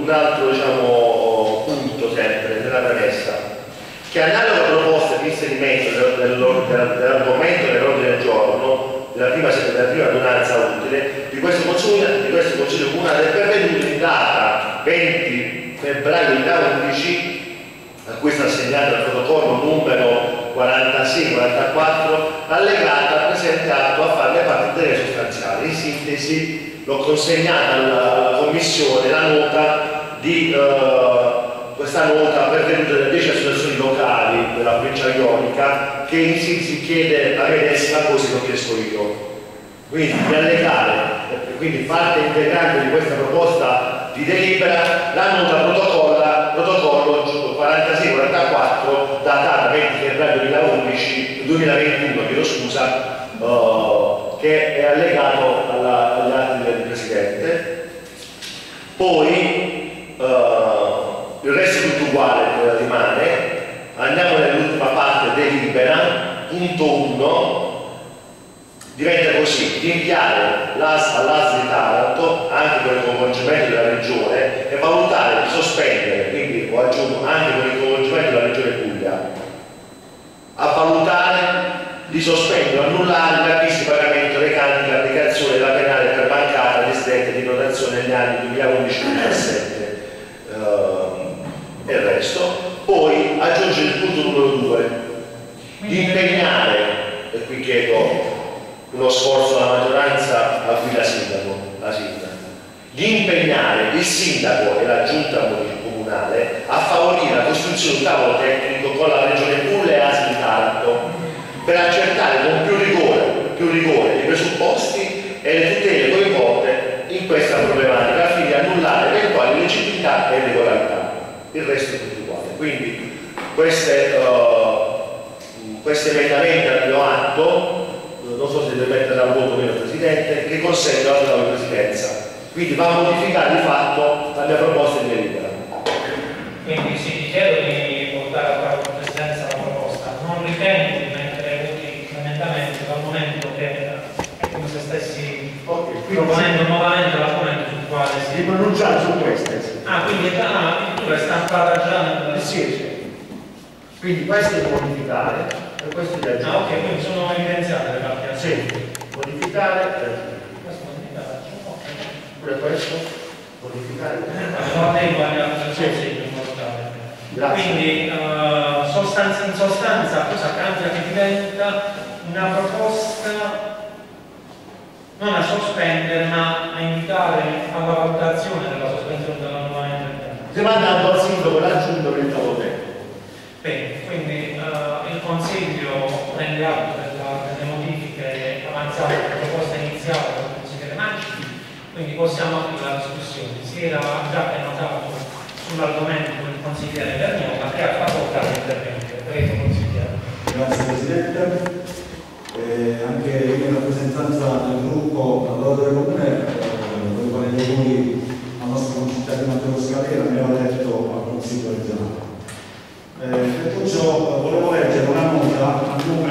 punto sempre nella premessa, che analoga proposta di inserimento dell'argomento nell'ordine del giorno della prima adunanza utile di questo Consiglio Comunale è pervenuto in data 20 febbraio 2011, a cui sta assegnato il protocollo numero 46-44 allegato al presente atto a farne parte delle sostanziali. In sintesi, l'ho consegnata alla Commissione la nota di questa nota pervenuta dalle 10 associazioni locali della provincia ionica, che in si chiede la medesima cosa che ho chiesto io. Quindi di allegare, quindi parte integrante di questa proposta di delibera, la nota protocollo 46-44 datata 20 febbraio 2021, chiedo scusa, che è allegato agli atti del Presidente. Poi il resto è tutto uguale, rimane. Andiamo nell'ultima parte delibera, punto 1, diventa così: di inviare all'ASL di Taranto, anche con il coinvolgimento della Regione, e valutare di sospendere, quindi ho aggiunto anche con il coinvolgimento della Regione Puglia, a valutare di sospendere o annullare gli avvisi di pagamento recanti l'applicazione della penale per mancata ristretta di notazione negli anni 2011-2017 e il resto. Poi aggiungere il punto numero 2, di impegnare, e qui chiedo uno sforzo alla maggioranza a cui la sindaco, di impegnare il sindaco e la giunta comunale a favorire la costruzione di un tavolo tecnico con la Regione Puglia e ASL di Taranto per accertare con più rigore i presupposti e le tutele coinvolte in questa problematica al fine di annullare eventuali legittimità e regolarità. Il resto è tutto uguale. Quindi questi emendamenti al mio atto, non so se deve mettere al voto meno Presidente, che consente la nuova Presidenza. Quindi va a modificare di fatto la mia proposta di delibera. Quindi sì, ti chiedo di portare alla Presidenza la proposta. Non ritengo di mettere voti l'emendamento dal momento che è come se stessi proponendo nuovamente l'argomento sul quale si... Di pronunciare su queste. Ah, quindi addirittura è stampata già nel... Sì. Quindi questo è modificare e questo è da aggiungere. Ah, ok, quindi sono evidenziate le parti. Sì, modificare e Questo modificare, ok. pure questo, modificare. No, lei guarda il consiglio in modo tale. Grazie. Quindi in sostanza cosa cambia? Che diventa una proposta non a sospendere ma a invitare alla valutazione della sospensione dell'annullamento. Si manda al sindaco l'aggiunto per il tavolo tecnico. Bene, quindi il Consiglio prende atto delle modifiche avanzate alla proposta iniziale del consigliere Mancini, quindi possiamo aprire la discussione. Si era già prenotato sull'argomento il consigliere Vernola che ha facoltà di intervenire. Prego, consigliere. Grazie Presidente. Anche in rappresentanza del gruppo Lavoratore Comune voglio fare gli auguri al nostro concittadino Matteo Scalera, ne ho letto al Consiglio regionale. Detto ciò, volevo leggere una nota a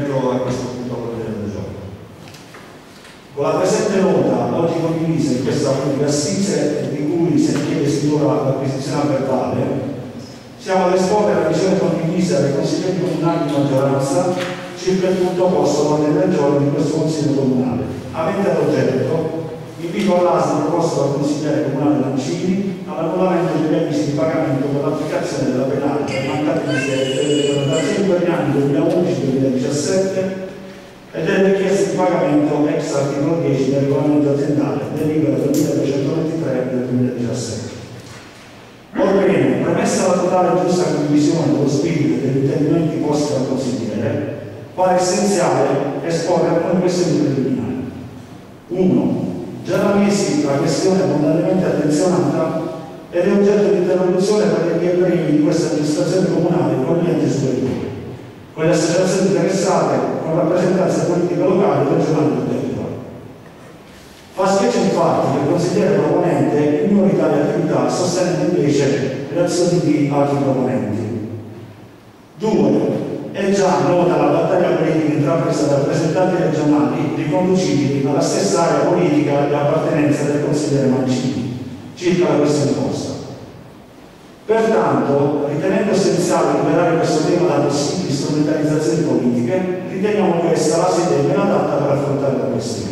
riferimento a questo punto all'ordine del giorno. Con la presente nota, oggi condivisa in questa pubblica assise, di cui si richiede sicura l'acquisizione verbale, siamo ad esporre la visione condivisa dai consiglieri comunali di maggioranza circa il punto posto all'ordine del giorno di questo Consiglio Comunale, avente ad oggetto invito all'ASL proposto dal consigliere comunale Mancini all'annullamento degli avvisi di pagamento per l'applicazione della penale per mancate delle prenotazioni per gli anni 2011-2017 e delle richieste di pagamento ex articolo 10 del regolamento aziendale delibera 2223 del 2017. Orbene, premessa la totale e giusta condivisione dello spirito e degli intendimenti posti dal consigliere, pare essenziale esporre alcune questioni preliminari. 1. Già da mesi la questione è abbondantemente attenzionata ed è oggetto di interlocuzione per le vie brevi di questa amministrazione comunale con gli enti superiori, con le associazioni interessate, con rappresentanze politiche locali e regionali del territorio. Fa specie infatti che il consigliere proponente ignori tali attività, sostenendo invece le azioni di altri proponenti. 2. È già nota la battaglia politica intrapresa da rappresentanti regionali riconducibili alla stessa area politica di appartenenza del consigliere Mancini circa la questione posta. Pertanto, ritenendo essenziale liberare questo tema da possibili strumentalizzazioni politiche, riteniamo questa la sede ben adatta per affrontare la questione.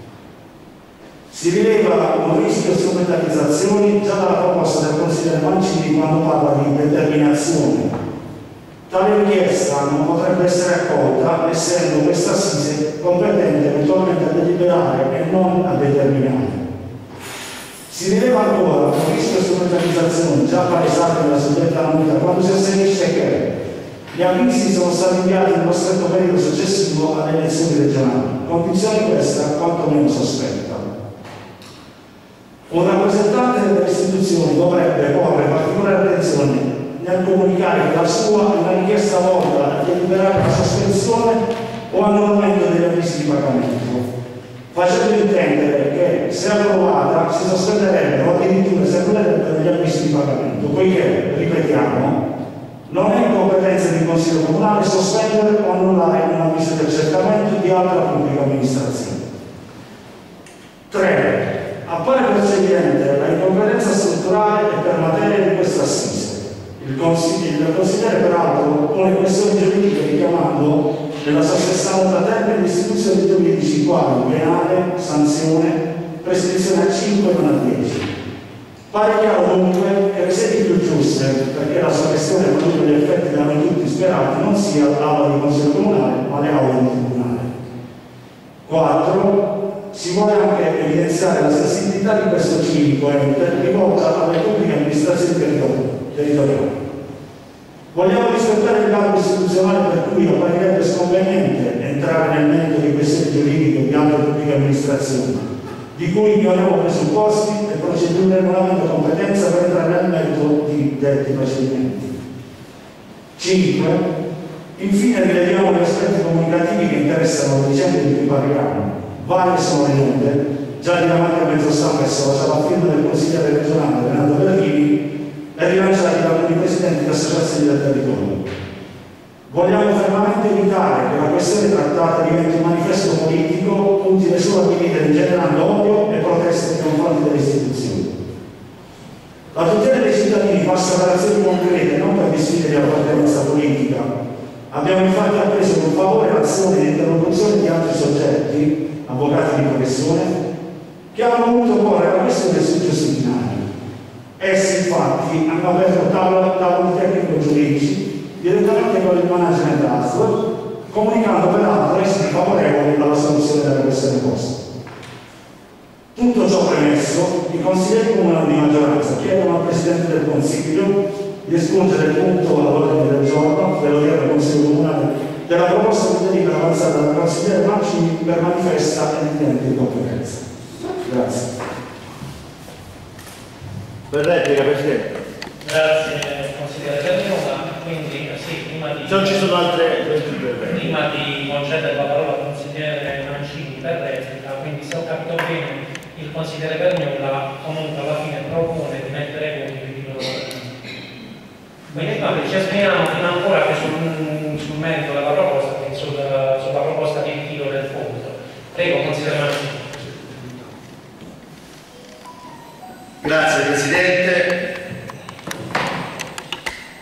Si rileva un rischio di strumentalizzazioni già dalla proposta del consigliere Mancini quando parla di determinazione. Tale richiesta non potrebbe essere accolta essendo questa assise competente eventualmente a deliberare e non a determinare. Si rileva ancora un rischio di strumentalizzazione già palesato nella suddetta nota quando si asserisce che gli avvisi sono stati inviati nello stretto periodo successivo alle elezioni regionali, condizione questa quantomeno sospetta. Un rappresentante delle istituzioni dovrebbe porre particolare attenzione nel comunicare che la sua è una richiesta volta a deliberare la sospensione o annullamento degli avvisi di pagamento, facendo intendere che se approvata si sospenderebbero o addirittura si annullerebbero gli avvisi di pagamento, poiché, ripetiamo, non è in competenza di Consiglio Comunale sospendere o annullare un avviso di accertamento di altra pubblica amministrazione. 3. Appare perseguente la incompetenza strutturale e per materia di questa assise. Il consigliere peraltro pone questioni giuridiche richiamando nella sua stessa nota termini di istituzioni giuridici quali penale, sanzione, prescrizione a 5 e non a 10. Pare chiaro dunque che le sedi più giuste, perché la sua questione produce gli effetti da noi tutti sperati, non sia l'aula di Consiglio Comunale, ma le aule di Tribunale. 4. Si vuole anche evidenziare la sensibilità di questo civico ente rivolta alle pubbliche amministrazioni territoriali. Vogliamo rispettare il campo istituzionale per cui apparirebbe sconveniente entrare nel merito di questioni giuridiche di altre pubbliche amministrazioni, di cui ignoriamo presupposti e procedure non avendo competenza per entrare nel merito di detti procedimenti. 5. Infine rileviamo gli aspetti comunicativi che interessano le vicende di cui parliamo. Varie sono le note, già diramate a mezzo stampa e social, la firma del consigliere regionale Renato Berlini e rilanciati da alcuni presidenti di associazioni del territorio. Vogliamo fermamente evitare che la questione trattata diventi un manifesto politico utile solo a dividere generando odio e proteste nei confronti delle istituzioni. La tutela dei cittadini passa per azioni concrete, non per sfide di appartenenza politica. Abbiamo infatti appreso con favore l'azione di interlocuzione di altri soggetti, avvocati di professione, che hanno voluto porre la questione sui giustificati. Essi infatti hanno aperto tavoli tecnico-giuridici direttamente con il management ASL, comunicando peraltro essi favorevoli alla soluzione della questione posta. Tutto ciò premesso, i consiglieri comunali di maggioranza chiedono al Presidente del Consiglio di espungere il punto all'ordine del giorno dell'odierno Consiglio Comunale della proposta di delibera avanzata dal consigliere Mancini per manifesta e evidente incompetenza. Grazie. Per replica, Presidente. Grazie consigliere Berniona. Quindi sì, prima di concedere la parola al consigliere Mancini per replica, quindi se ho capito bene il consigliere Berniona comunque alla fine propone di mettere voti di loro. Quindi ci esprimiamo prima ancora che sul merito della proposta, quindi sul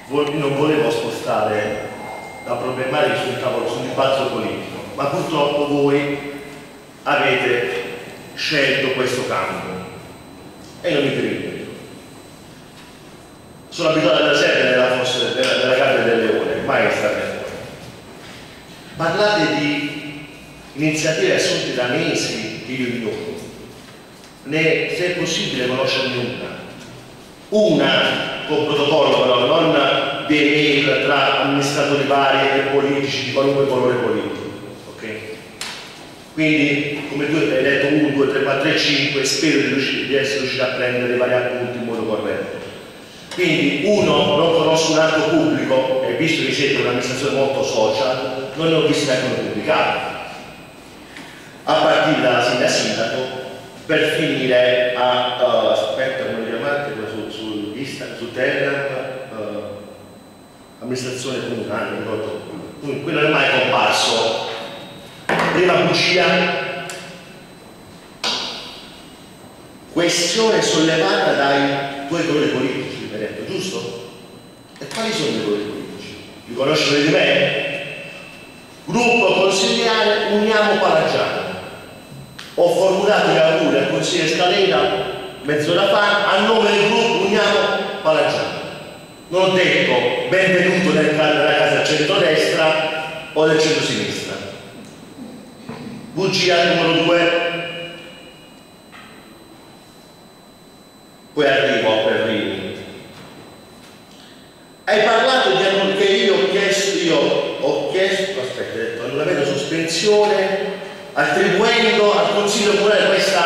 non volevo spostare la problematica sul dibattito politico, ma purtroppo voi avete scelto questo campo e non mi prendo. Sono abituato alla sede della Camera del Leone, mai stare fuori. Parlate di iniziative assunte da mesi che io ignoro. Se è possibile conoscerne una con protocollo, però non dei mail tra amministratori vari e politici di qualunque colore politico, ok? Quindi, come tu hai detto 1, 2, 3, 4 e 5, spero di essere riuscito a prendere i vari appunti in modo corretto. Quindi, uno, non conosco un atto pubblico, e visto che siete un'amministrazione molto social, non ne ho visti neanche uno pubblicato, a partire dalla sindaco, per finire a aspetta, come lo chiamate, su Telegram, amministrazione comunale, qui non è mai comparso. Prima bugia, questione sollevata dai tuoi colleghi politici, mi hai detto, giusto? E quali sono i colleghi politici? Li conoscono di me? Gruppo consigliare Uniamo Palagiano. Ho formulato gli auguri al consigliere Scalera mezz'ora fa a nome del gruppo Uniamo Palagiano. Non ho detto benvenuto nella casa centrodestra o del centrosinistra. Bugia numero 2. Poi arrivo a Perrini. Hai parlato di che io ho chiesto, aspetta, ho detto annullamento sospensione, attribuendo al Consiglio Comunale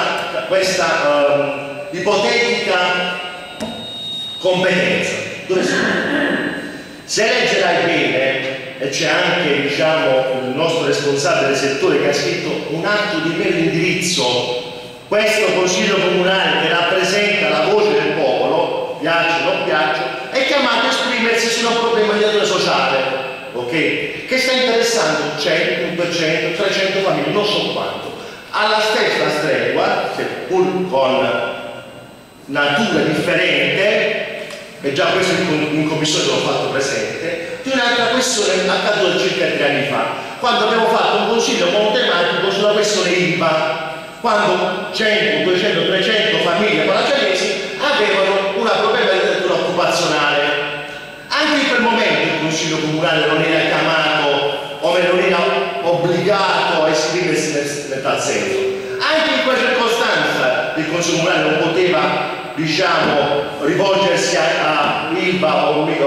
questa ipotetica competenza. Dove si se leggerai bene, e c'è anche diciamo, il nostro responsabile del settore che ha scritto un atto di mero indirizzo, questo Consiglio Comunale che rappresenta la voce del popolo, piaccia o non piaccia, è chiamato a esprimersi su un problema di natura sociale, ok? Che sta interessando 100, 200, 300 famiglie, non so quanto. Alla stessa stregua, seppur con natura differente, e già questo in commissione l'ho fatto presente, di un'altra questione accaduta circa 3 anni fa, quando abbiamo fatto un consiglio monotematico sulla questione IVA, quando 100, 200, 300 famiglie palagianesi avevano una problematica occupazionale. Anche in quel momento il Consiglio Comunale non era chiamato o non era obbligato a esprimersi nel tal senso. Anche in quella circostanza il Consiglio Comunale non poteva, diciamo, rivolgersi a ILVA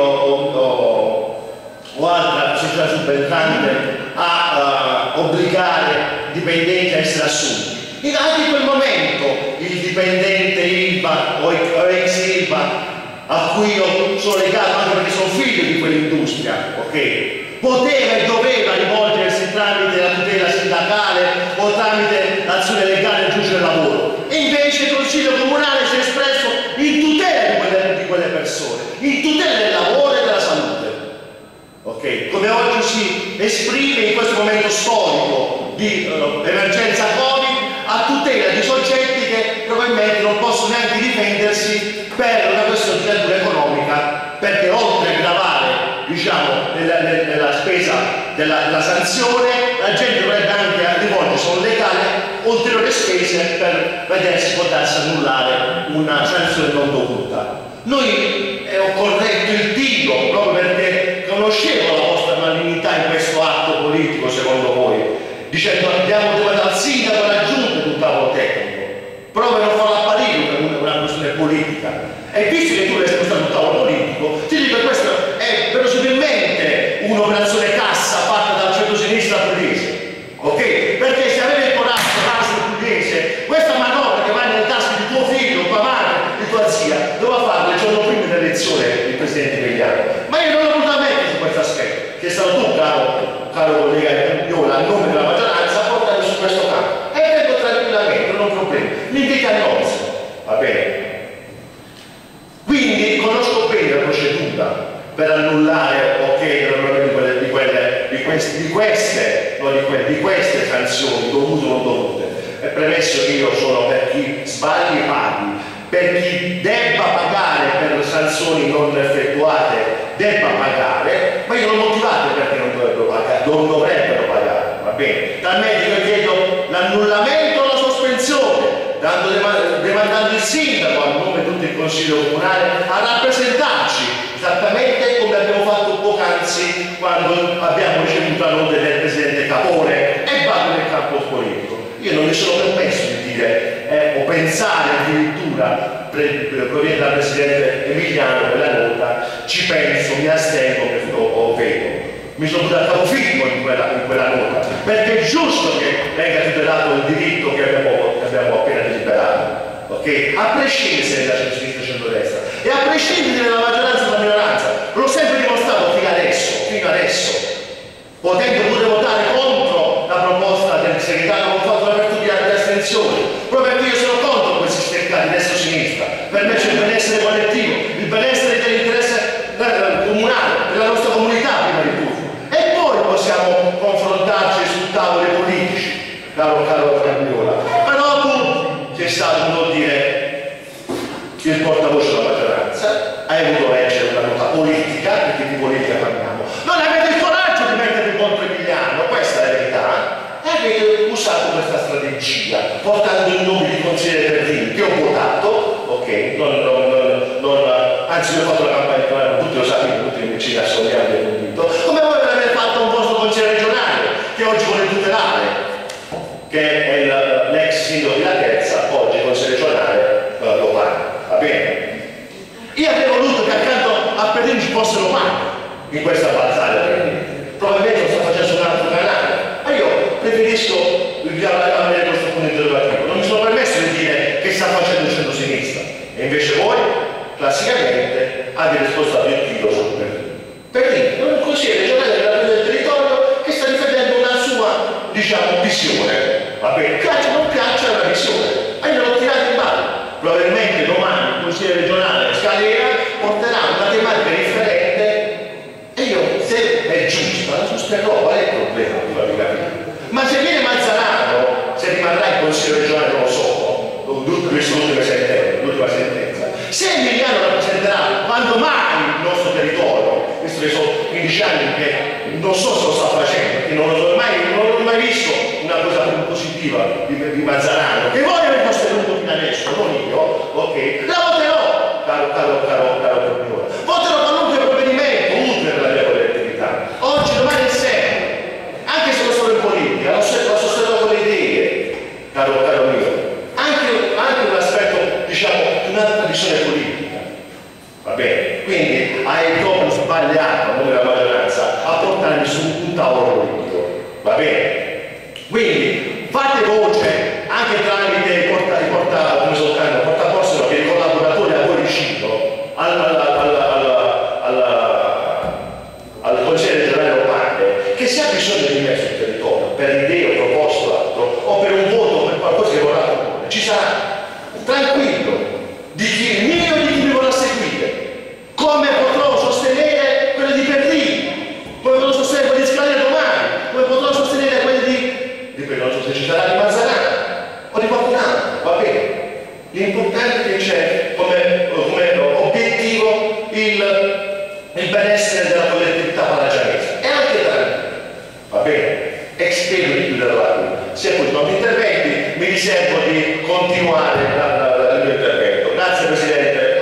o altra società subentrante a obbligare dipendenti a essere assunti. Anche in quel momento il dipendente ILVA o ex ILVA a cui io sono legato anche perché sono figlio di quell'industria, ok? Poteva e doveva rivolgersi tramite la tutela sindacale o tramite l'azione legale al giudice del lavoro. E invece il Consiglio Comunale si è espresso in tutela di quelle persone, in tutela del lavoro e della salute. Ok? Come oggi si esprime in questo momento storico di emergenza Covid a tutela di soggetti che probabilmente non possono neanche difendersi per una questione di natura economica, perché oltre a gravare, diciamo, nella spesa della sanzione, la gente dovrebbe anche rivolgersi a un legale ulteriori spese per vedere se potersi annullare una sanzione non dovuta. Noi ho corretto il tiro proprio perché conoscevo la vostra malignità in questo atto politico, secondo voi, dicendo abbiamo trovato al sindaco e alla giunta di un tavolo tecnico, proprio per non farlo apparire una questione politica. E visto che tu hai spostato un tavolo politico, ti dico che questa è verosimilmente un'operazione cassa fatta dal centro-sinistra pugliese, ok? Perché se avete il coraggio, pugliese, questa manovra che va nelle tasche di tuo figlio, tua madre, di tua zia, doveva farla il giorno prima dell'elezione del presidente Emiliano. Ma io non l'ho voluto mettere su questo aspetto, che è stato tu, caro collega Viola, a nome della maggioranza, a portare su questo campo. E vengo tranquillamente, non ho problemi. Mi invita a nozze, va bene? Quindi conosco bene la procedura per annullare o chiedere di queste sanzioni dovute o non dovute. È premesso che io sono per chi sbagli paghi, per chi debba pagare per sanzioni non effettuate debba pagare, ma io non motivate perché non dovrebbero pagare, non dovrebbero pagare, va bene? Talmente io chiedo l'annullamento o la sospensione, demandando il sindaco a nome di tutto il Consiglio Comunale a rappresentarci esattamente come abbiamo fatto poc'anzi quando abbiamo ricevuto la nota del Presidente Capone e vado nel campo politico. Io non mi sono permesso di dire o pensare addirittura, proviene dal Presidente Emiliano per la nota, ci penso, mi astengo perché lo vedo. Mi sono buttato a capofitto in quella nota, perché è giusto che venga tutelato il diritto che abbiamo appena deliberato, ok? A prescindere se è la centro-sinistra o centro-destra e a prescindere dalla maggioranza o dalla minoranza, l'ho sempre dimostrato fino adesso, potendo pure votare contro la proposta del segretario, ho fatto l'apertura di astensione, proprio perché io sono contro questi steccati destra-sinistra. Per me c'è il benessere collettivo, il benessere dell'interesse comunale, della nostra comunità prima di tutto. E poi possiamo confrontarci su tavoli politici, caro Carmiola. Però tu sei stato, non dire, il portavoce della maggioranza, hai avuto leggere una nota politica, perché di politica parliamo. Non avete il coraggio di mettervi contro Emiliano, questa è la verità. Avete usato questa strategia, portando il nome di consigliere Perrini, che ho votato, ok? Anzi, io ho fatto la campagna elettorale, tutti lo sapete, tutti i vicini a Sogliano e convinto. Come voi per aver fatto un vostro consigliere regionale, che oggi vuole tutelare, che è l'ex sindaco di Laterza, oggi consigliere regionale lo paga, va bene? Io avrei voluto che accanto a Perrini ci fossero mani in questa battaglia, probabilmente lo sto facendo su un altro canale, ma io preferisco avere questo punto interrogativo. Non mi sono permesso di dire che sta facendo il centro-sinistra, e invece voi classicamente avete spostato il tiro su Perrini, un consigliere regionale del territorio che sta difendendo una sua, diciamo, visione. Va bene, piaccia o non piaccia la visione, ma io l'ho tirato in ballo. Probabilmente domani il consigliere regionale Scalera porterà una tematica differente e io, se è giusta, la sosterrò. Qual è il problema? Mi fate capire. Ma se viene Mazzarano, se rimarrà in consiglio regionale, non lo so, l'ultima sentenza. Se Emiliano rappresenterà quando mai il nostro territorio, visto che sono 15 anni che non so se lo sta facendo, perché non ho mai visto una cosa più positiva di Mazzarano, che voi avete sostenuto fino adesso, non io, ok? La voterò, caro Pernione. Voterò qualunque provvedimento utile per la mia collettività. Oggi, domani e sempre, anche se non sono in politica, l'ho sostenuto con le idee, caro mio. Anche un aspetto, diciamo, un'altra visione politica. Va bene? Quindi hai proprio sbagliato, a nome della maggioranza, a portarmi su un tavolo politico. Va bene? Quindi fate voce anche tramite i portaposto che i collaboratori a voi vicino al Consiglio regionale locale, che se ha bisogno di me sul territorio per idee o proposto altro o per un voto o per qualcosa che vorrà proporre, ci sarà. Tranquillo, di chi mio e di chi mi vorrà seguire, come potrò sostenere quelli di Perrini, come potrò sostenere quelli di Scalera domani, come potrò sostenere quelli di non so se ci sarà di Mazzarano o di qualcun altro, va bene. L'importante è che c'è come obiettivo il benessere della collettività palagianese e anche tranquillo, va bene? Spero di chiudere la qui. Se poi non interventi, mi riservo di continuare il mio intervento. Grazie Presidente.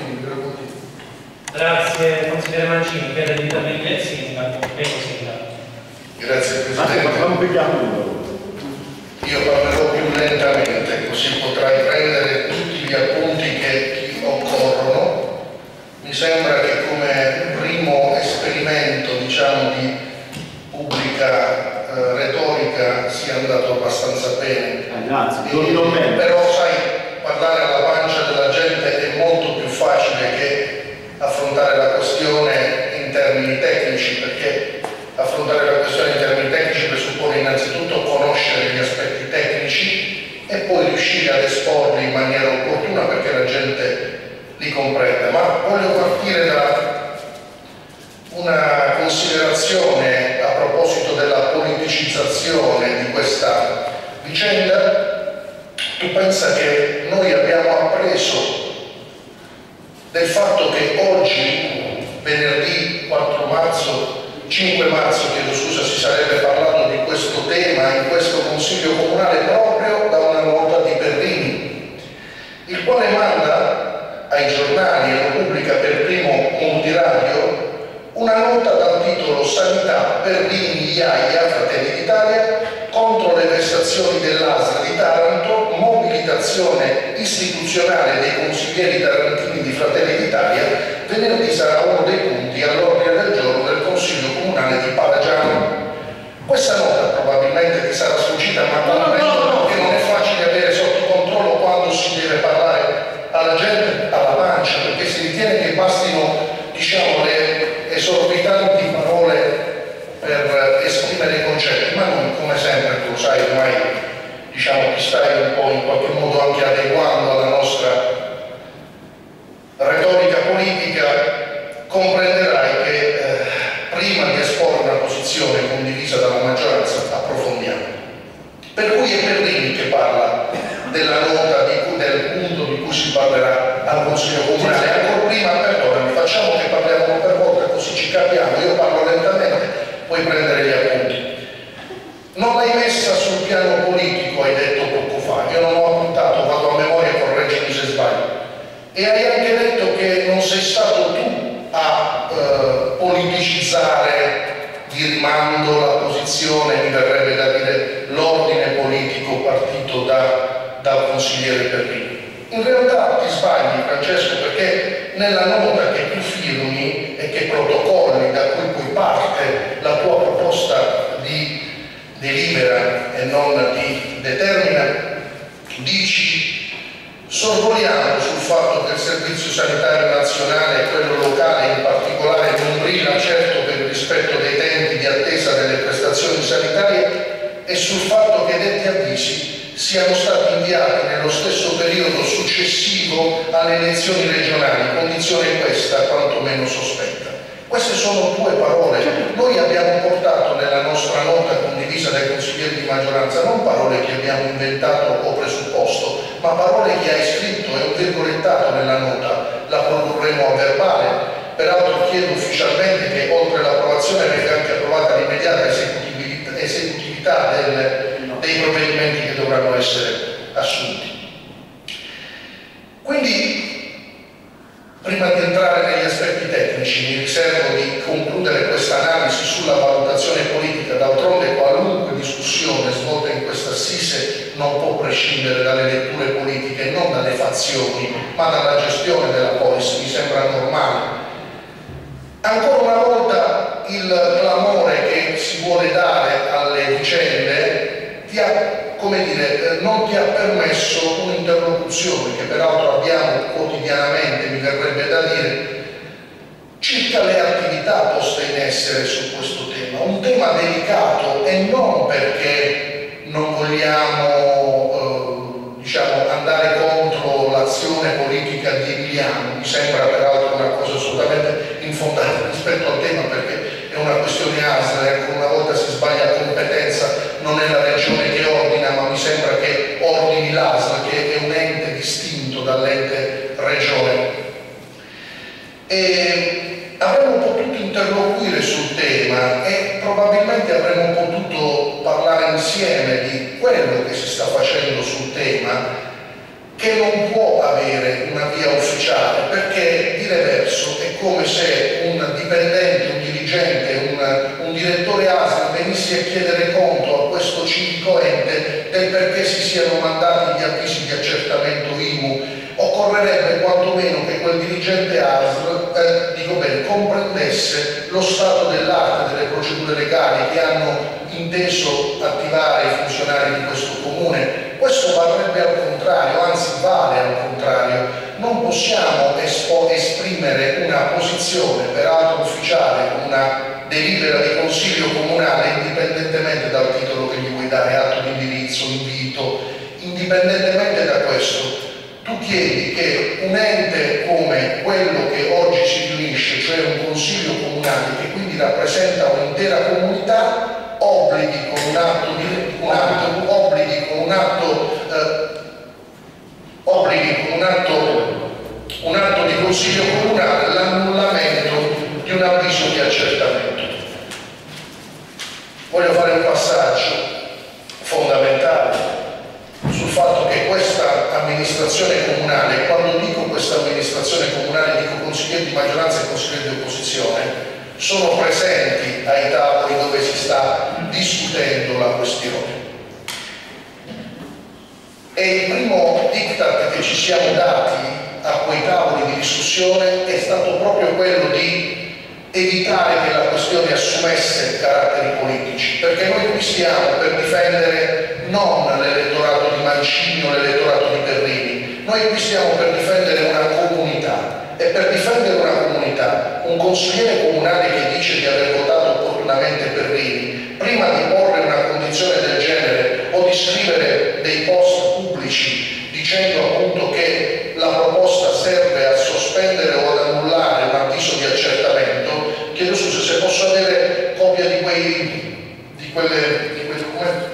Grazie consigliere Mancini per l'intervento del sindaco. Prego sindaco. Grazie Presidente. Io parlerò più lentamente, così potrai prendere tutti gli appunti che ti occorrono. Mi sembra che come primo esperimento, diciamo, di pubblica retorica sia andato abbastanza bene. Grazie. Però sai, parlare alla pancia della gente è molto più facile che affrontare la questione in termini tecnici, perché affrontare la questione in termini tecnici presuppone innanzitutto conoscere gli aspetti tecnici e poi riuscire ad esporli in maniera opportuna perché la gente li comprenda. Ma voglio partire da una considerazione a proposito della politicizzazione di questa vicenda. Tu pensa che noi abbiamo appreso del fatto che oggi, venerdì 5 marzo, chiedo scusa, si sarebbe parlato di questo tema in questo Consiglio Comunale proprio da una nota di Perrini, il quale manda ai giornali e lo pubblica per primo Multiradio una nota dal titolo Sanità, Perrini, Iaia, Fratelli d'Italia, contro le vessazioni dell'ASL di Taranto, mobilitazione istituzionale dei consiglieri tarantini di Fratelli d'Italia, venerdì sarà uno dei punti all'ordine del giorno del Consiglio Comunale di Palagiano. Questa nota probabilmente ti sarà sfuggita, ma comprendo che non è facile avere sotto controllo quando si deve parlare alla gente alla pancia, perché si ritiene che bastino, diciamo, le esorbitanti parole per esprimere i concetti, ma noi, come sempre, tu sai, ormai diciamo ti stai un po' in qualche modo anche adeguando alla nostra retorica politica, comprenderai che prima di esporre una posizione condivisa dalla maggioranza approfondiamo. Per cui è Perrini che parla della nota del punto di cui si parlerà al Consiglio Comunale. Ancora prima, perdonami, facciamo che parliamo per volta così ci capiamo, io parlo lentamente, puoi prendere gli appunti. Non l'hai messa sul piano politico, hai detto poco fa, io non ho appuntato, vado a memoria, correggimi se sbaglio. E hai anche detto che non sei stato tu a politicizzare di rimando la posizione, mi verrebbe da dire l'ordine politico partito dal consigliere Perrini. In realtà ti sbagli, Francesco, perché nella nota che tu firmi e che protocolli, da cui poi parte la tua proposta di delibera e non di determina, dici: sorvoliamo sul fatto che il Servizio Sanitario Nazionale e quello locale in particolare non brilla certo per il rispetto dei tempi di attesa delle prestazioni sanitarie e sul fatto che detti avvisi siano stati inviati nello stesso periodo successivo alle elezioni regionali, condizione questa quantomeno sospetta. Queste sono tue parole. Noi abbiamo portato nella nostra nota condivisa dai consiglieri di maggioranza non parole che abbiamo inventato o presupposto, ma parole che hai scritto e un virgolettato nella nota, la produrremo a verbale. Peraltro chiedo ufficialmente che oltre all'approvazione venga anche approvata l'immediata esecutività dei provvedimenti che dovranno essere assunti. Quindi, prima di entrare negli aspetti tecnici, mi riservo di concludere questa analisi sulla valutazione politica. D'altronde qualunque discussione svolta in questa assise non può prescindere dalle letture politiche, non dalle fazioni, ma dalla gestione della polis, mi sembra normale. Ancora una volta il clamore che si vuole dare alle vicende non ti ha permesso un'interlocuzione che peraltro abbiamo quotidianamente, mi verrebbe da dire, circa le attività poste in essere su questo tema. Un tema delicato, e non perché non vogliamo andare contro l'azione politica di Emiliano, mi sembra peraltro una cosa assolutamente infondata rispetto al tema, perché è una questione ASL, ancora una volta si sbaglia competenza, non è la regione che ordina, ma mi sembra che ordini l'ASL, che è un ente distinto dall'ente regione. E avremmo potuto interloquire sul tema e probabilmente avremmo potuto parlare insieme di quello che si sta facendo sul tema, che non può avere una via ufficiale, perché di reverso è come se un dipendente, un dirigente, un direttore ASL venisse a chiedere conto a questo civico ente del perché si siano mandati gli avvisi di accertamento IMU. Occorrerebbe quantomeno che quel dirigente ASL comprendesse lo stato dell'arte delle procedure legali che hanno inteso attivare i funzionari di questo comune. Questo varrebbe al contrario, anzi vale al contrario. Non possiamo esprimere una posizione, peraltro ufficiale, con una delibera di consiglio comunale, indipendentemente dal titolo che gli vuoi dare, atto di indirizzo, invito, indipendentemente da questo. Tu chiedi che un ente come quello che oggi si riunisce, cioè un consiglio comunale che quindi rappresenta un'intera comunità, obblighi con un atto di consiglio comunale l'annullamento di un avviso di accertamento. opposizione sono presenti ai tavoli dove si sta discutendo la questione. E il primo diktat che ci siamo dati a quei tavoli di discussione è stato proprio quello di evitare che la questione assumesse caratteri politici, perché noi qui stiamo per difendere non l'elettorato di Mancini o l'elettorato di Perrini, noi qui stiamo per difendere una comunità, e per difendere una comunità un consigliere comunale che dice di aver votato opportunamente Perrini, prima di porre una condizione del genere o di scrivere dei post pubblici dicendo appunto che la proposta serve a sospendere o ad annullare un avviso di accertamento, chiedo scusa se posso avere copia di quei documenti.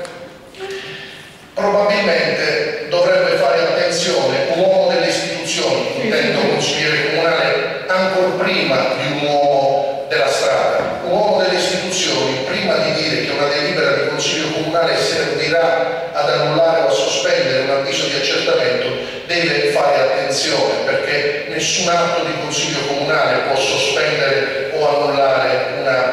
Probabilmente dovrebbe fare attenzione un uomo delle istituzioni, intendo un consigliere comunale, ancor prima di un uomo della strada. Un uomo delle istituzioni, prima di dire che una delibera di consiglio comunale servirà ad annullare o a sospendere un avviso di accertamento, deve fare attenzione, perché nessun atto di consiglio comunale può sospendere o annullare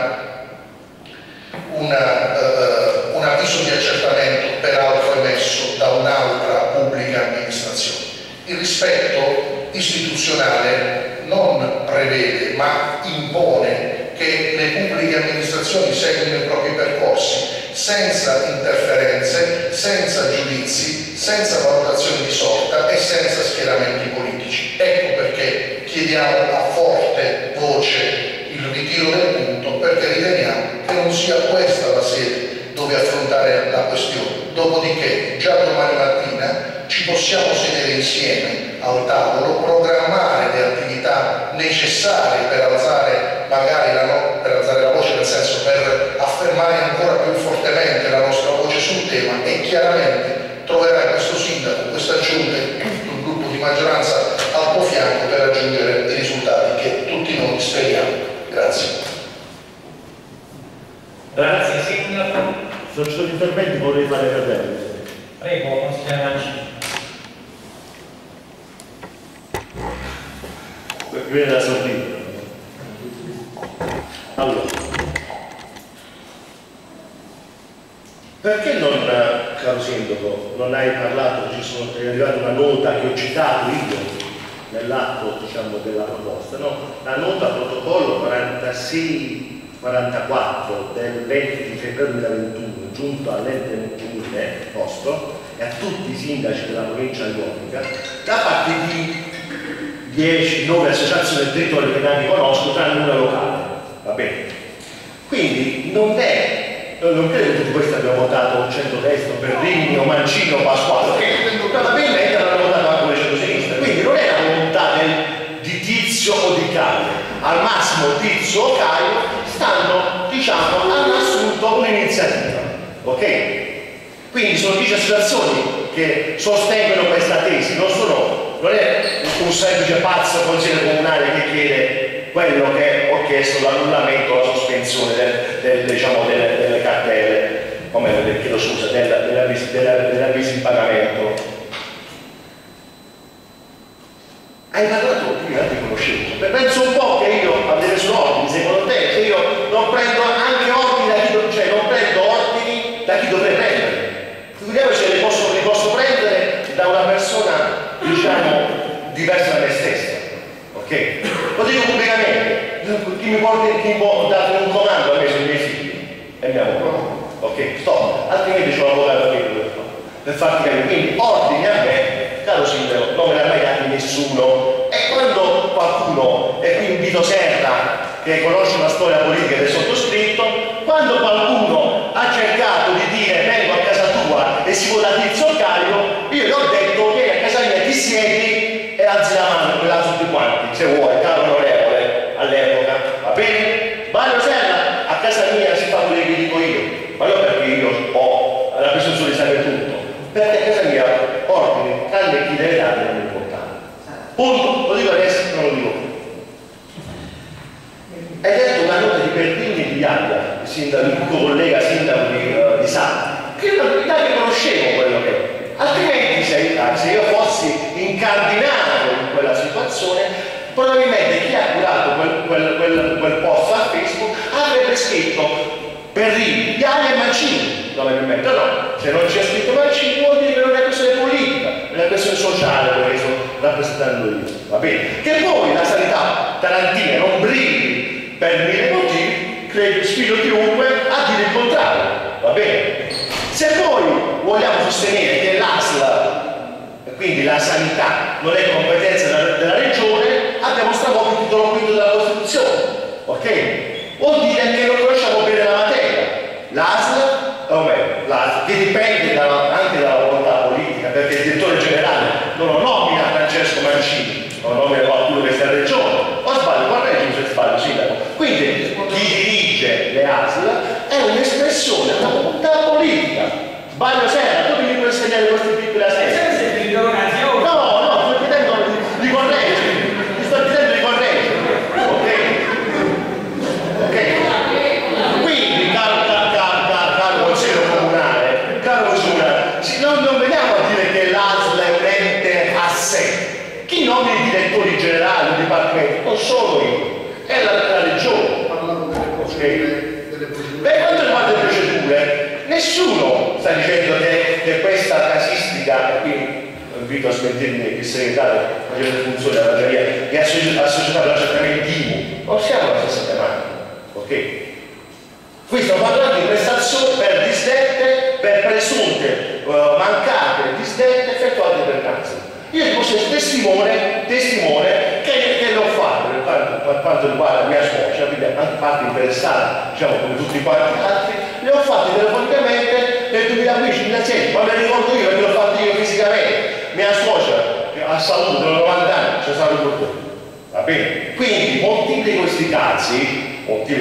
un avviso di accertamento peraltro emesso da un'altra pubblica amministrazione. Il rispetto istituzionale non prevede ma impone che le pubbliche amministrazioni seguino i propri percorsi senza interferenze, senza giudizi, senza valutazioni di sorta e senza schieramenti politici. Ecco perché chiediamo a forte voce il ritiro del punto, perché riteniamo che non sia questa la sede dove affrontare la questione. Dopodiché già domani mattina ci possiamo sedere insieme al tavolo, programmare le attività necessarie per alzare magari la voce, nel senso per affermare ancora più fortemente la nostra voce sul tema, e chiaramente troverai questo sindaco, questa giunta e tutto il gruppo di maggioranza al tuo fianco per raggiungere i risultati che tutti noi speriamo. Grazie. Grazie Sindaco. Se ci sono interventi vorrei fare vedere. Prego, consigliere Mancini. Viene da sorridere. Allora, perché non, caro sindaco, non hai parlato, è arrivata una nota che ho citato io nell'atto, diciamo, della proposta, no? La nota protocollo 4644 del 20 di febbraio 2021 giunto all'ente comune nostro e a tutti i sindaci della provincia di Ionica da parte di 9 associazioni del territorio che neanche conosco, tranne una locale, va bene? Quindi non credo che tutti questi abbiamo votato un centrodestra, Perrini o Mancini o Pasquale, che probabilmente hanno votato anche il centro-sinistra, quindi non è la volontà di Tizio o di Caio, al massimo Tizio o Caio hanno assunto un'iniziativa, ok? Quindi sono 10 associazioni che sostengono questa tesi, non è un semplice pazzo consigliere comunale che chiede quello che ho chiesto, l'annullamento o la sospensione delle cartelle, o meglio, chiedo scusa, dell'avviso in pagamento. Hai parlato prima di conoscenza, penso un po' che io avevo su ordini, secondo te, se io non prendo anche ordini da chi, cioè non prendo ordini da chi dovrei prendere, figuriamoci se li posso prendere da una persona, diciamo, diversa da me stessa, ok? Lo dico pubblicamente, chi può dare un comando a me sui miei figli e mia moglie, ok? Stop, altrimenti c'ho l'avvocato per farti capire, quindi ordini a me. Caro sindaco, non me l'ha mai dato nessuno, e quando qualcuno, e qui invito Serra che conosce la storia politica del sottoscritto, quando qualcuno ha cercato di dire vengo a casa tua e si vota Tizio o Caio, io gli ho detto vieni a casa mia, ti siedi e alzi la mano per la tutti quanti, se vuoi, caro onorevole, all'epoca, va bene? Mario Serra, a casa mia si fa quello che dico io, ma non perché io ho la presunzione di sapere tutto, perché a casa mia ordini, tranne chi deve dare non è importante. Punto, lo dico adesso, non lo dico più. Hai detto una nota di Perrini e di Iaglia, il tuo collega sindaco di Santa, che io conoscevo quello che è. Altrimenti se io fossi incardinato in quella situazione, Probabilmente chi ha curato quel post a Facebook avrebbe scritto Perrini, Viale e Mancini, probabilmente no. Se non c'è scritto Mancini vuol dire che non è una questione politica, è una questione sociale che sto rappresentando io, va bene? Che poi la sanità tarantina non brilli per 1000 motivi, credo sfido chiunque a dire il contrario, va bene? Se poi vogliamo sostenere che l'ASL, quindi la sanità, non è competenza della regione, abbiamo stravolto il titolo quinto della Costituzione, ok? Vuol dire che non conosciamo bene la materia. L'ASL, che dipende anche dalla volontà politica, perché il direttore generale non lo nomina Francesco Mancini, non lo nomina qualcuno che sta in regione. O sbaglio, correggimi se sbaglio, sindaco. Quindi chi dirige le ASL è un'espressione, una volontà politica. Sbaglio Sera, tu mi puoi insegnare questi piccoli aspetti. No, sto chiedendo di correggere. Ti sto chiedendo di correggere. Ok? Quindi, caro consiglio comunale, non veniamo a dire che l'ASL è un ente a sé. Chi nomina i direttori generali del dipartimento? Non sono io, è la regione. Per quanto riguarda le procedure, nessuno sta dicendo che questa casistica, e qui invito a smentirmi il segretario facendo le funzioni della ragioneria, che ha associato l'accertamento IMU, non siamo alla stessa tematica, ok? Qui stiamo parlando di prestazioni per disdette, per presunte mancate disdette effettuate per cazzo. Io ti posso essere testimone che l'ho fatto per quanto riguarda la mia suocera, quindi anche parte interessata, diciamo come tutti quanti altri, le ho fatte telefonicamente nel 2015-2016, ma me le ricordo io perché l'ho fatto io fisicamente. Mia suocera, che ha salute da 90 anni, c'è stato tutto. Va bene? Quindi molti di questi casi,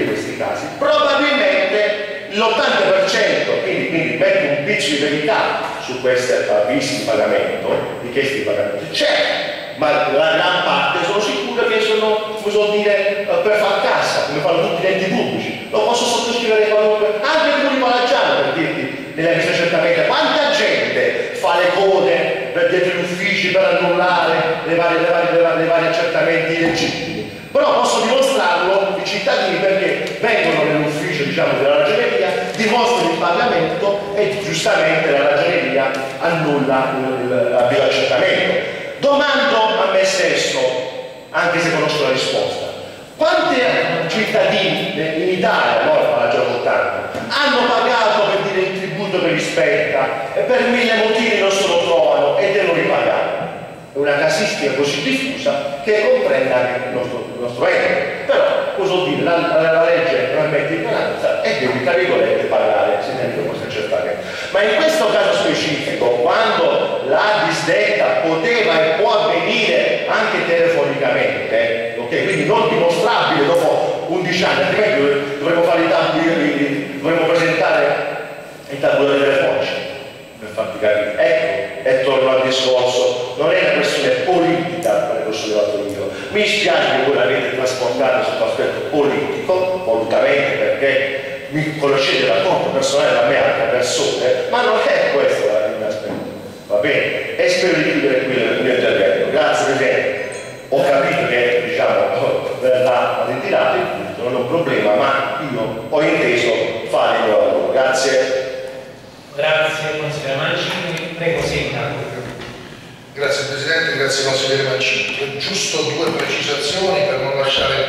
probabilmente l'80%, quindi metto un pizzo di verità su questi avvisi di pagamento, richiesti di pagamento, c'è, ma la gran parte sono sicuro che sono, come so dire, per far cassa, come fanno tutti gli enti pubblici. Lo posso sottoscrivere qualunque, anche il Comune Palaggiano, per dirti, nella mia certamente, quanta gente fa le code per dietro gli uffici per annullare le vari accertamenti illegittimi. Però posso dimostrarlo i cittadini perché vengono nell'ufficio della ragioneria, dimostrano il pagamento e giustamente la ragioneria annulla l'avvio accertamento. Domando a me stesso, anche se conosco la risposta, quanti cittadini in Italia, no, alla giornata 80, hanno pagato per dire il tributo che gli spetta e per 1000 motivi non se lo trovano e devono ripagare? È una casistica così diffusa che comprende anche il nostro ente. Però, cosa vuol dire? La legge non ammette ignoranza e devi, tra virgolette, pagare se ne questo accertamento. Ma in questo caso specifico, quando la disdetta poteva e può avvenire anche telefonicamente, ok? Quindi non dimostrabile dopo 11 anni, altrimenti dovremmo fare dovremmo presentare i tabulati telefonici per farti capire. Ecco, e torno al discorso, non è una questione politica come ho sollevato io. Mi spiace che voi l'avete trasportato sotto aspetto politico, volutamente, perché mi conoscete da conto personale da me altre persone, ma non è questo l'aspetto. Va bene? E spero di chiudere qui il mio intervento. Grazie Presidente. Ho capito che verrà ritirato il punto, non è un problema, ma io ho inteso fare il mio lavoro. Grazie. Grazie consigliere Mancini, prego sindaco. Grazie Presidente, grazie consigliere Mancini. Giusto due precisazioni per non lasciare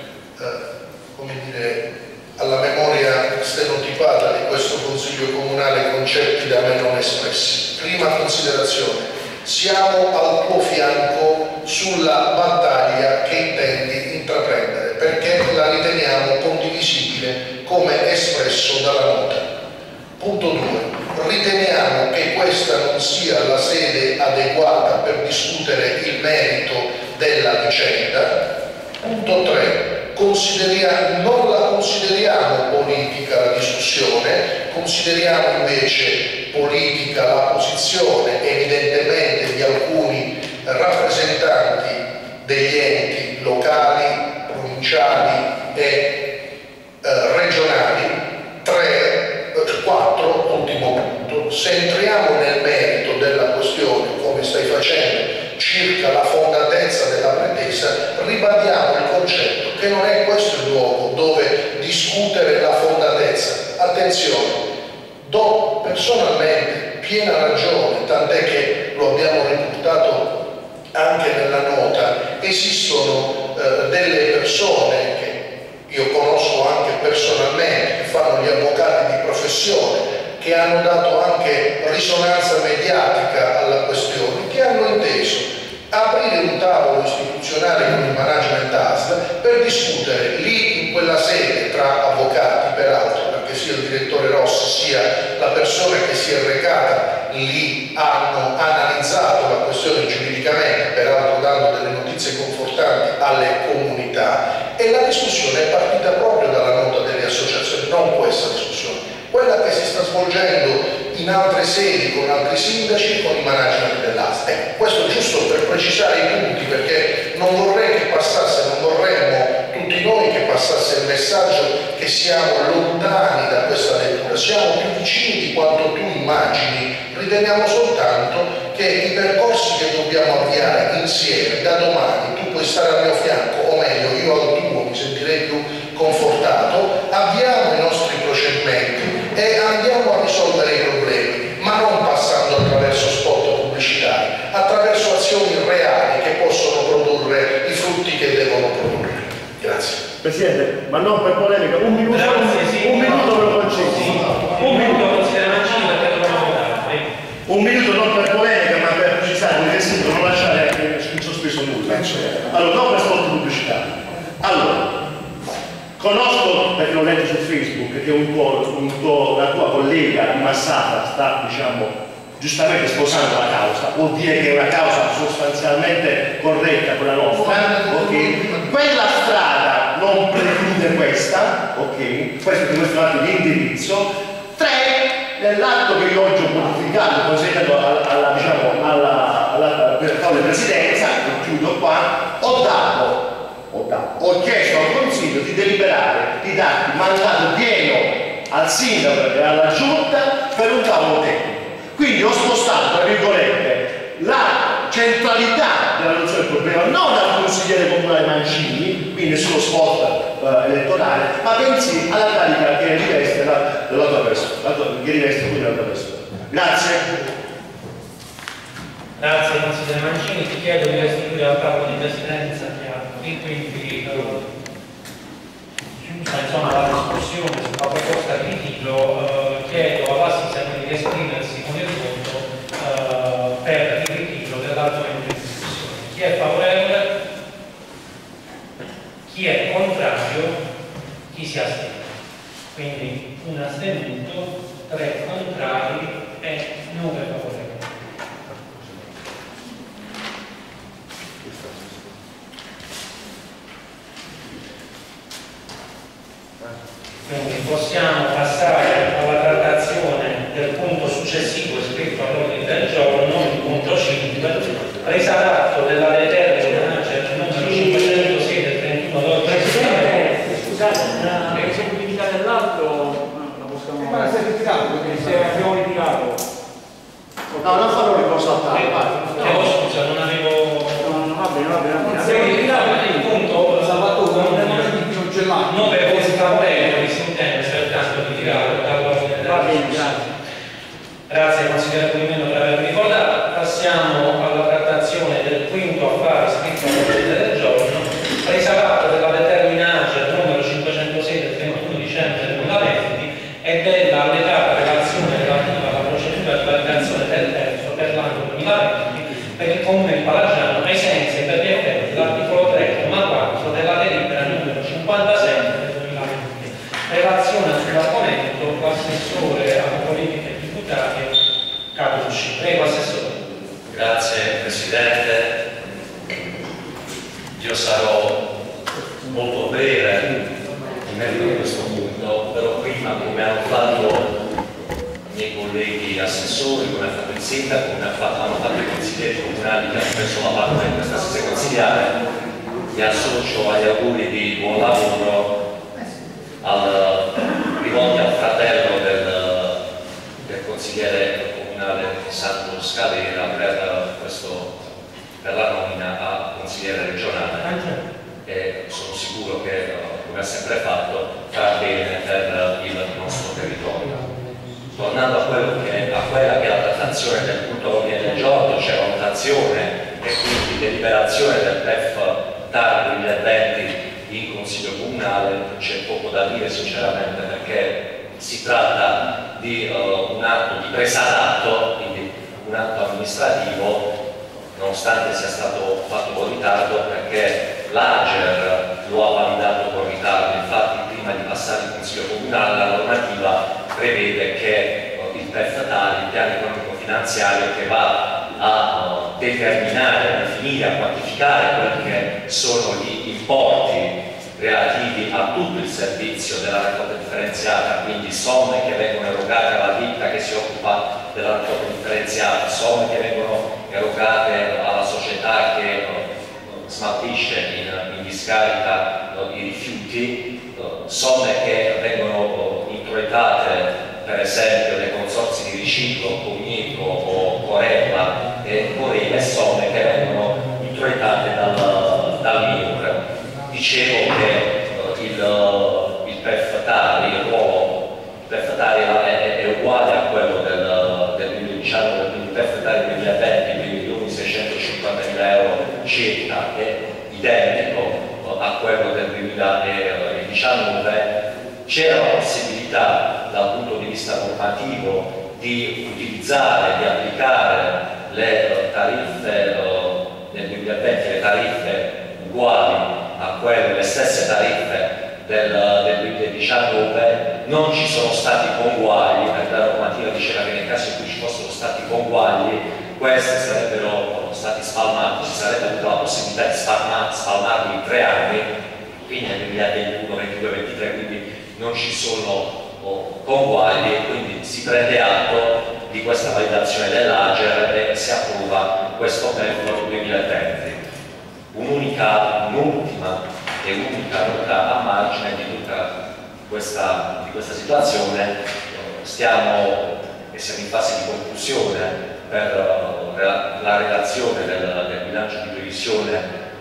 come dire, alla memoria stenotipata di questo Consiglio Comunale concetti da me non espressi. Prima considerazione, siamo al tuo fianco sulla battaglia che intendi intraprendere perché la riteniamo condivisibile come espresso dalla nota. Punto 2. Riteniamo che questa non sia la sede adeguata per discutere il merito della vicenda. Punto 3. Non la consideriamo politica la discussione, consideriamo invece politica la posizione evidentemente di alcuni rappresentanti degli enti locali, provinciali e regionali. 4, ultimo punto, se entriamo nel merito della questione come stai facendo circa la fondatezza della pretesa, perché non è questo il luogo dove discutere la fondatezza. Attenzione, do personalmente piena ragione, tant'è che lo abbiamo riportato anche nella nota, esistono delle persone che io conosco anche personalmente, che fanno gli avvocati di professione, che hanno dato anche risonanza mediatica alla questione, che hanno inteso aprire un tavolo istituzionale con il management ASL per discutere lì in quella sede tra avvocati, peraltro, perché sia il direttore Rossi sia la persona che si è recata lì hanno analizzato la questione giuridicamente, peraltro dando delle notizie confortanti alle comunità, e la discussione è partita proprio dalla nota delle associazioni, non questa discussione, quella che si sta svolgendo in altre sedi con altri sindaci e con i management dell'ASL. Questo giusto per precisare i punti, perché non vorrei che passasse, non vorremmo tutti noi che passasse il messaggio che siamo lontani da questa lettura, siamo più vicini di quanto tu immagini. Riteniamo soltanto che i percorsi che dobbiamo avviare insieme da domani, tu puoi stare al mio fianco, o meglio io al tuo, mi sentirei più confortato, avviamo i nostri procedimenti e andiamo a risolvere i problemi, ma non passando attraverso spot pubblicitari, attraverso azioni reali che possono produrre i frutti che devono produrre. Grazie. Presidente, ma non per polemica, un minuto, un minuto ve lo concedo. Un minuto considera Mancini perché dobbiamo votare. Un minuto non per polemica, ma per precisare il residui, non lasciare in sospeso nulla. Allora, non per spot pubblicitari. Allora, conosco, perché l'ho letto su Facebook, che la tua collega di Massata sta, diciamo, giustamente sposando la causa, vuol dire che è una causa sostanzialmente corretta quella nostra, ok? Quella strada non preclude questa, ok? Questo è un atto di indirizzo. 3, nell'atto che io oggi ho modificato, consegnato alla presidenza, e chiudo qua, ho chiesto al Consiglio di deliberare, di darti mandato pieno al Sindaco e alla Giunta per un tavolo tecnico. Quindi ho spostato, tra virgolette, la centralità della soluzione del problema non al consigliere comunale Mancini, quindi nessuno spot elettorale, ma bensì alla carica che riveste la tua persona, Grazie. Grazie consigliere Mancini, ti chiedo di restituire al capo di presidenza che ha qui, quindi chiusa insomma la discussione sulla proposta di ritiro, chiedo all'assistente di esprimersi con il voto per il ritiro dell'argomento in discussione. Chi è favorevole? Chi è contrario? Chi si astiene? Quindi un astenuto, 3 contrari e 9 favorevoli. Quindi possiamo passare alla trattazione del punto successivo iscritto all'ordine del giorno, il punto 5, presa d'atto della determinazione numero 506 del 31 Presidente, scusate, l'esecutività dell'altro la possiamo... Ma si è ritirato, perché se abbiamo ritirato... No, non farò ricorso al Chiedo scusa, non avevo... No, va bene. Se è ritirato il punto, Salvatore, non è momento più gelato. 9 voti favorevoli, si intende pertanto ritirato dall'ordine del giorno. Grazie consigliere Pulimeno per avermi ricordato. Passiamo alla trattazione del quinto affare iscritto all'ordine del giorno, presa d'atto della determinazione numero 506 del 31 dicembre 2020 e della allegata relazione relativa alla procedura di validazione del terzo per l'anno 2020 per il comune di Palagiano ai sensi e per gli effetti dell'articolo 3, comma 4 della delibera numero 57 del 2020. Relazione sull'argomento l'assessore alla politica e tributaria Capucci. Prego assessore. Grazie Presidente. Io sarò molto breve in merito a questo punto, però prima, come hanno fatto i miei colleghi assessori, come ha fatto il sindaco, come hanno fatto i consiglieri comunali che hanno preso la parte in questa sessione consigliare, mi associo agli auguri di buon lavoro rivolti al fratello del consigliere comunale Sandro Scalera per la nomina a consigliere regionale. sono sicuro che, come ha sempre fatto, farà bene per il nostro territorio. Tornando a quella che è la trattazione del punto ordine del giorno, c'è valutazione e quindi deliberazione del PEF TAR 2020 in Consiglio Comunale. C'è poco da dire sinceramente, perché si tratta di un atto di presa d'atto, quindi un atto amministrativo, nonostante sia stato fatto con ritardo, perché l'AGER lo ha validato con ritardo. Infatti, prima di passare in Consiglio Comunale, la normativa prevede che il PEF TAR, il piano economico finanziario, che va a determinare, a definire, a quantificare quelli che sono gli importi relativi a tutto il servizio della raccolta differenziata, quindi somme che vengono erogate alla ditta che si occupa della raccolta differenziata, somme che vengono erogate alla società che smaltisce in discarica i rifiuti, somme che vengono introitate per esempio dai consorzi di riciclo, Cognito o Corella e Corella, e somme che vengono introitate dal MIUR. Dicevo che il PEF TAR, il ruolo PEF TAR è uguale a quello del 2019, quindi il PEF TAR 2020, quindi 1.650.000 euro circa, è identico a quello del 2019. C'era la possibilità dal punto di vista normativo di utilizzare, di applicare le tariffe nel 2020, le tariffe uguali a quelle, le stesse tariffe del 2019. Non ci sono stati conguagli, perché la normativa diceva che nel caso in cui ci fossero stati conguagli, queste sarebbero stati spalmati, ci sarebbe avuta la possibilità di spalmarli in 3 anni, quindi nel 2021, 22, 23, quindi non ci sono conguagli, e quindi si prende atto di questa validazione dell'AGER e si approva questo PEF 2020. Un'ultima e unica nota a margine di tutta questa situazione: siamo in fase di conclusione per la relazione del bilancio di previsione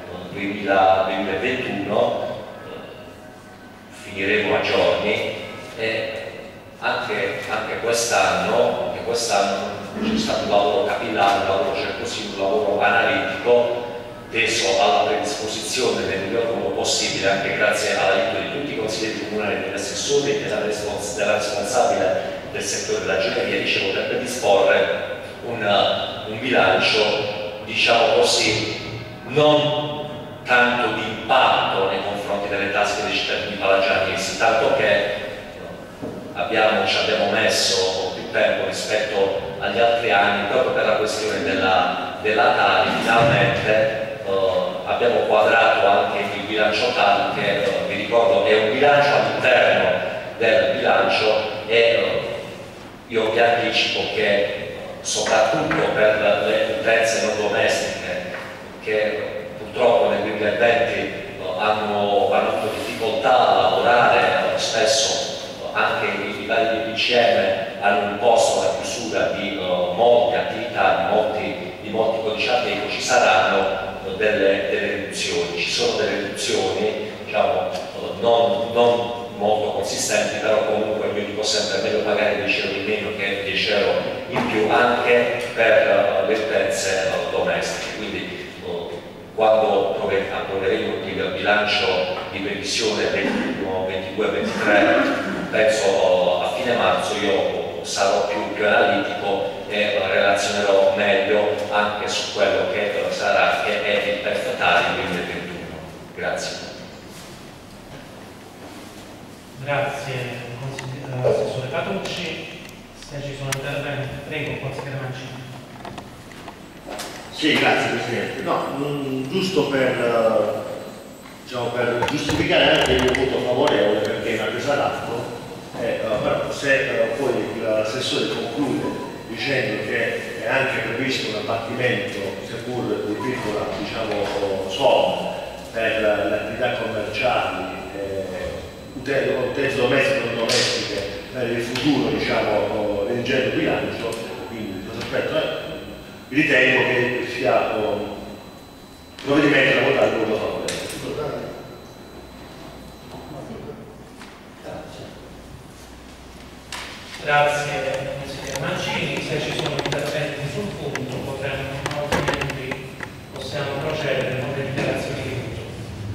2021, finiremo a giorni, e anche quest'anno c'è stato un lavoro capillare, un lavoro cercosino, un lavoro analitico teso alla predisposizione nel miglior modo possibile, anche grazie all'aiuto di tutti i consiglieri comunali e degli assessori e della responsabile del settore della ragioneria, dicevo, per predisporre un bilancio, diciamo così, non tanto di impatto nei confronti delle tasche dei cittadini palagianesi, tanto che ci abbiamo messo più tempo rispetto agli altri anni, proprio per la questione della Tali. Finalmente abbiamo quadrato anche il bilancio Tali, che vi ricordo è un bilancio all'interno del bilancio, e io vi anticipo che soprattutto per le utenze non domestiche che purtroppo nel 2020 hanno avuto difficoltà a lavorare, spesso anche i vari DPCM hanno imposto la chiusura di molte attività, di molti codiciati, ci saranno delle riduzioni. Ci sono delle riduzioni, diciamo, non molto consistenti, però comunque io dico sempre meglio pagare 10 euro in meno che 10 euro in più anche per le utenze domestiche. Quindi quando approveremo il bilancio di previsione 21, 22, 23, penso a fine marzo, io sarò più analitico e relazionerò meglio anche su quello che sarà, che è il PEF TAR 2021. Grazie. Grazie assessore Catucci. Se ci sono interventi, prego, consigliere Mancini. Sì, grazie Presidente. No, giusto per giustificare anche il mio voto favorevole, perché è una presa d'atto, però se poi l'assessore conclude dicendo che è anche previsto un abbattimento, seppur di piccola, diciamo, somma per le attività commerciali, utenze domestiche e non domestiche per il futuro, diciamo, leggendo bilancio, quindi questo aspetto ritengo che sia un provvedimento da votare con voto favorevole. Grazie consigliere Mancini, se ci sono interventi sul punto potremmo, altrimenti possiamo procedere con le dichiarazioni di voto.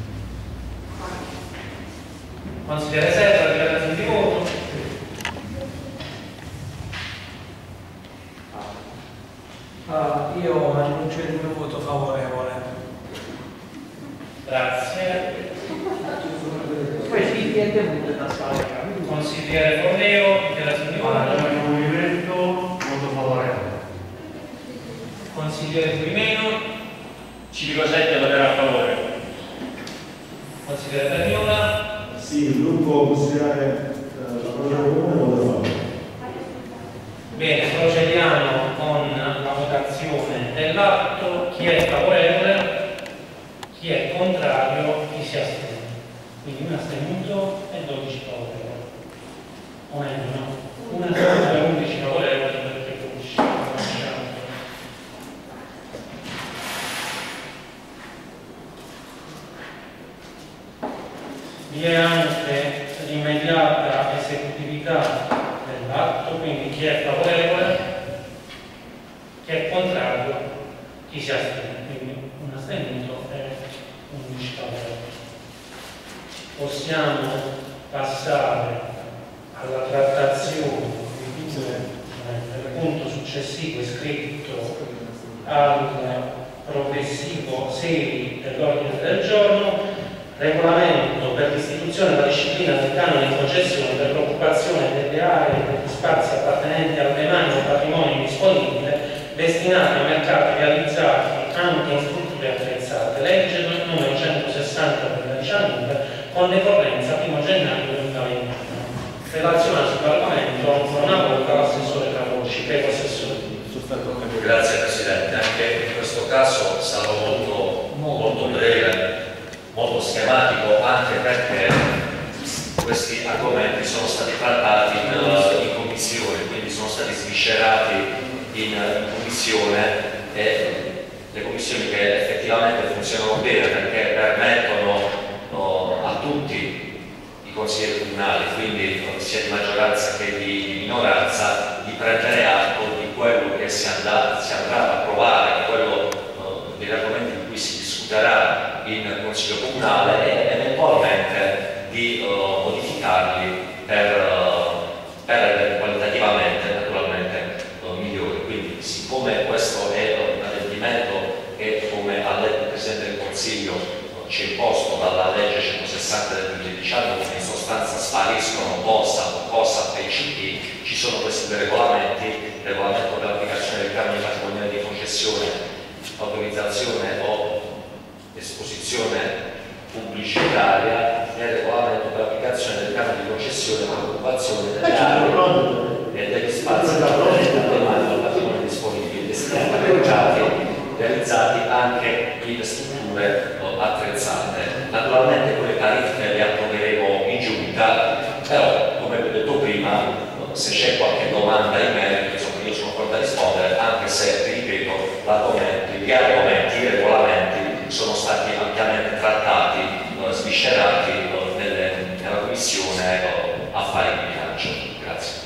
Consigliere Serra, dichiarazioni di voto. Io annuncio il mio voto favorevole. Grazie. Poi si è tenuto da scarica. Consigliere Fornero, dichiarazioni di voto. Movimento, voto favorevole. Consigliere Turimeno. Civico 7 voterà a favore. Consigliere Pagnola. Sì, il gruppo consigliare la procedura comune vota a favore. Bene, procediamo con la votazione dell'atto. Chi è favorevole? Chi è contrario? Chi si astiene? Quindi un astenuto e 12 favorevoli. O meglio, no? Un astenuto e 11 favorevoli perché conosciamo. Vi è anche l'immediata esecutività dell'atto, quindi chi è favorevole, chi è contrario, chi si astiene, quindi un astenuto e 11 favorevoli. Possiamo passare alla trattazione del punto successivo iscritto al progressivo 6 dell'ordine del giorno. Regolamento per l'istituzione e la disciplina del canone di concessione per l'occupazione delle aree e degli spazi appartenenti al demanio o patrimonio disponibile destinati a mercati realizzati anche in strutture attrezzate, legge numero 160 del 2019 con decorrenza 1 gennaio 2021. Relazione sull'argomento ancora una volta l'assessore Carocci. Prego assessore. Grazie Presidente, anche in questo caso sarò molto breve, molto schematico, anche perché questi argomenti sono stati trattati in commissione, quindi sono stati sviscerati in commissione, e le commissioni che effettivamente funzionano bene perché permettono a tutti i consiglieri comunali, quindi sia di maggioranza che di minoranza, di prendere atto di quello che si andrà ad approvare, quello degli argomenti di cui si discuterà in Consiglio Comunale e eventualmente di modificarli per qualitativamente naturalmente migliori. Quindi siccome questo è un adempimento che, come ha detto il Presidente del Consiglio, ci è imposto dalla legge 160 del 2019, in sostanza spariscono COSAP, COSAP e CP, ci sono questi due regolamenti, il regolamento per l'applicazione del canone patrimoniale di concessione, autorizzazione o esposizione pubblicitaria e il regolamento per l'applicazione del canone di concessione per l'occupazione delle aree e degli spazi appartenenti al patrimonio disponibile destinati a mercati realizzati anche in strutture attrezzate. Naturalmente quelle tariffe le approveremo in giunta, però come vi ho detto prima, se c'è qualche domanda in merito, insomma, io sono pronto a rispondere, anche se, vi ripeto, gli argomenti, i regolamenti sono stati ampiamente trattati, sviscerati nella Commissione Affari di Bilancio. Grazie.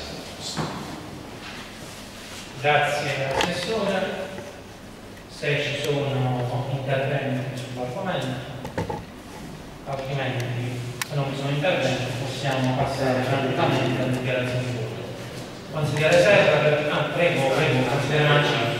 Grazie Assessore. Se ci sono interventi sull'argomento, altrimenti se non vi sono interventi possiamo passare tranquillamente alle dichiarazioni di voto. Consigliere Serra, prego, consigliere Mancini.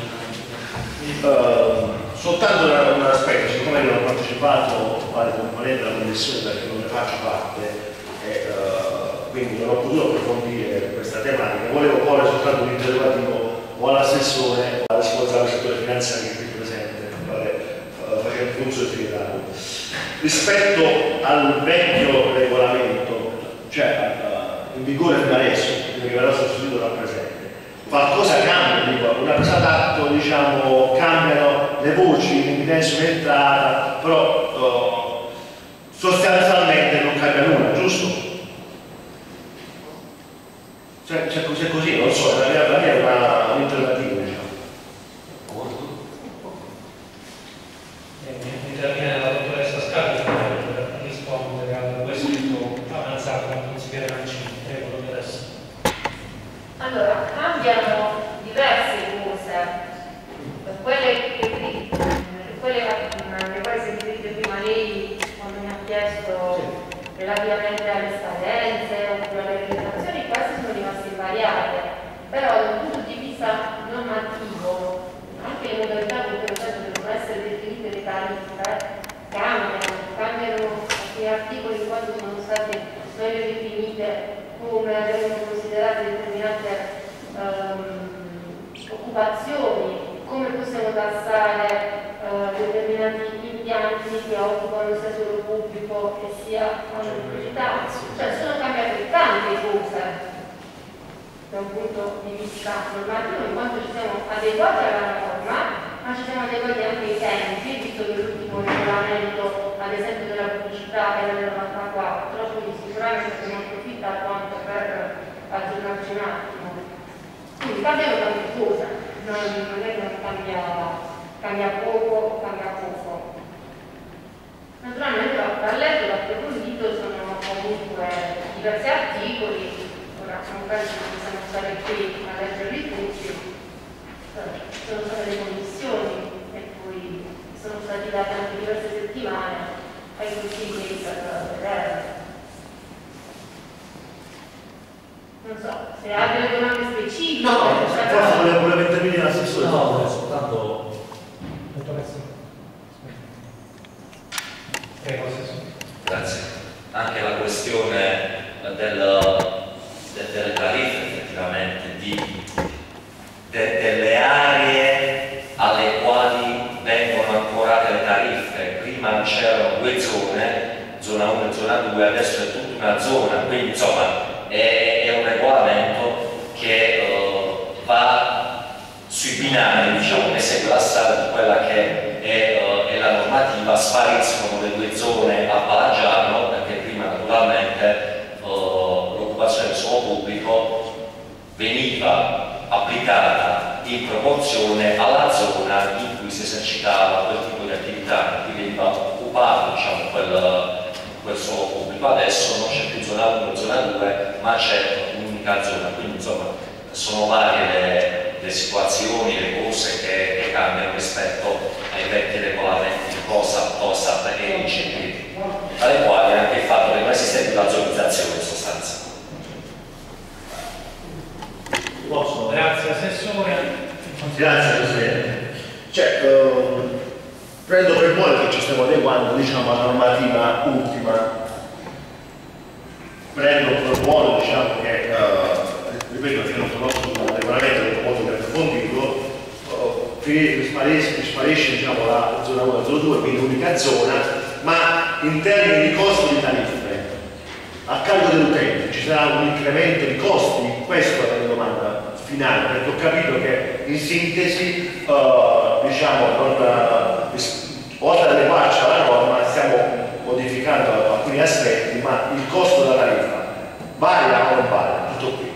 Soltanto un aspetto, siccome io ho partecipato a fare componente della commissione perché non ne faccio parte, quindi non ho potuto approfondire questa tematica, volevo porre soltanto un interrogativo o all'assessore o alla responsabile del settore finanziario che è qui presente, facendo funzione segretario. Rispetto al vecchio regolamento, cioè in vigore fino adesso, che verrà sostituito dal presente, qualcosa cambia, dico, una presa d'atto, diciamo, cambiano le voci, l'evidenza un'entrata, però sostanzialmente non cambia nulla, giusto? Cioè, c'è così, non so, la mia è un'alternativa, diciamo. Interviene la dottoressa Scarpi per rispondere al quesito avanzato dal consigliere Mancini. Prego, dottoressa. Allora, cambiano diverse cose, quelle alle quali si riferisce prima lei quando mi ha chiesto relativamente alle scadenze oppure alle realizzazioni, queste sono rimaste invariate, però dal punto di vista normativo, anche le modalità con cui devono essere definite le tariffe cambiano alcuni articoli in quanto sono state meglio definite come vengono considerate determinate occupazioni, come possiamo tassare determinati impianti che occupano sia suolo pubblico che sia all'università, cioè sono cambiate tante cose da un punto di vista normativo in quanto ci siamo adeguati alla norma, ma ci siamo adeguati anche ai tempi, visto che l'ultimo regolamento ad esempio della pubblicità era del 94, quindi sicuramente se ne approfitta quanto per aggiornarci un attimo. Quindi cambiano tante cose, non è che non cambia poco, cambia poco. Naturalmente va letto, va approfondito, sono comunque diversi articoli, ora magari non possiamo stare qui a leggerli tutti, sono state le commissioni e poi sono stati dati anche diverse settimane ai consigli per vedere. Non so, se ha delle domande specifiche. No, forse voleva intervenire l'assessore. No, soltanto. Grazie. Anche la questione delle tariffe effettivamente delle aree alle quali vengono ancorate le tariffe. Prima c'erano due zone, zona 1 e zona 2, adesso è tutta una zona, quindi insomma è un regolamento che va sui binari, diciamo, che segue la strada di quella che è la normativa. Spariscono le due zone a Palagiano, perché prima naturalmente l'occupazione del suolo pubblico veniva applicata in proporzione alla zona in cui si esercitava quel tipo di attività, quindi veniva occupato, diciamo, quel suolo pubblico. Adesso non c'è più zona 1 e zona 2, ma c'è un'unica zona, quindi insomma sono varie le situazioni, le cose che cambiano rispetto ai vecchi regolamenti COSAP, TOSAP e ICP, alle quali anche il fatto che non esiste più la zonizzazione in sostanza. Posso? Grazie Assessore. Grazie Presidente. Prendo per buono che ci stiamo adeguando, diciamo, alla normativa ultima. Prendo per buono, diciamo, che ripeto che non conosco il regolamento molto più approfondito, sparisce, diciamo, la zona 1 e la zona 2, quindi l'unica zona, ma in termini di costo di tariffe a carico dell'utente ci sarà un incremento di costi? Questa è la mia domanda finale, perché ho capito che in sintesi diciamo, oltre ad adeguarci alla norma stiamo modificando alcuni aspetti, ma il costo della tariffa varia o non varia? Tutto qui.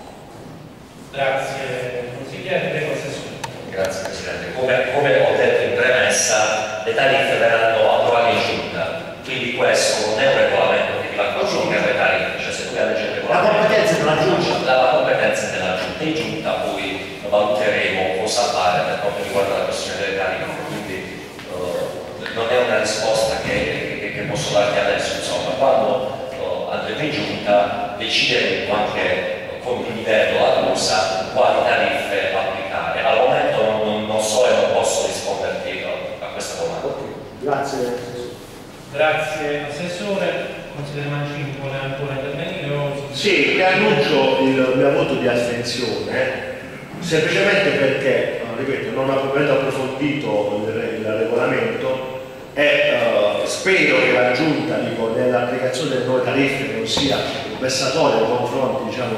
Grazie consigliere, prego Assessore. Grazie Presidente. Come ho detto in premessa, le tariffe verranno approvate in giunta, quindi questo non è un regolamento che vi va a le tariffe, cioè se tu leggi il regolamento, la competenza della giunta, la competenza della giunta, in giunta poi valuteremo cosa fare per quanto riguarda la questione delle tariffe, quindi non è una risposta che posso darti adesso, insomma, quando andremo in giunta decideremo anche come livello la cosa quali tariffe applicare. Al momento non so e non posso risponderti a questa domanda. Grazie. Grazie Assessore. Consigliere Mancini vuole ancora intervenire? Sì, annuncio il mio voto di astensione semplicemente perché, ripeto, non avendo approfondito il regolamento e spero che la Giunta, nell'applicazione delle nuove tariffe non sia vessatoria nei confronti, diciamo,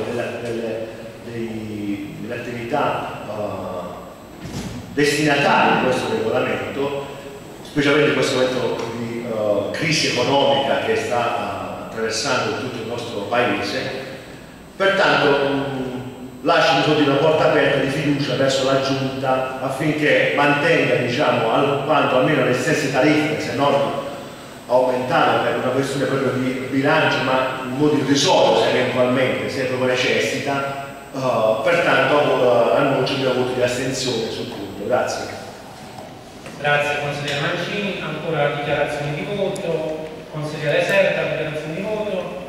delle attività destinatarie di questo regolamento, specialmente in questo momento di crisi economica che sta attraversando tutto il nostro paese. Pertanto lascio una porta aperta di fiducia verso la Giunta affinché mantenga, diciamo, almeno le stesse tariffe, se non aumentare per una questione proprio di bilancio, ma in modo irrisorio se eventualmente, se proprio necessita, Pertanto annuncio il mio voto di astensione sul punto. Grazie. Grazie consigliere Mancini. Ancora dichiarazioni di voto. Consigliere Serta, dichiarazioni di voto.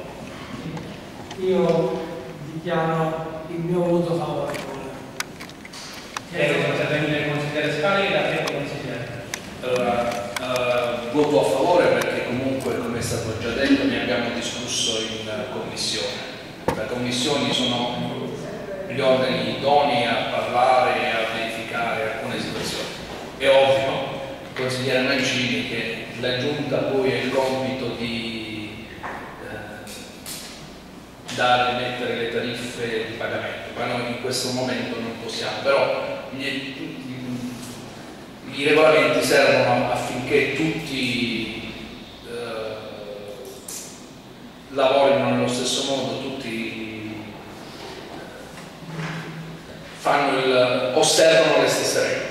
Io dichiaro il mio voto favorevole. Prego, consigliere Scalera, prego consigliere. Allora, voto a favore perché comunque, come è stato già detto, ne abbiamo discusso in commissione. Le commissioni sono gli organi idonei a parlare e a verificare alcune situazioni. È ovvio, consigliere Mancini, che la Giunta poi ha il compito di dare e mettere le tariffe di pagamento, ma noi in questo momento non possiamo, però i regolamenti servono affinché tutti lavorino nello stesso modo, tutti osservano le stesse regole.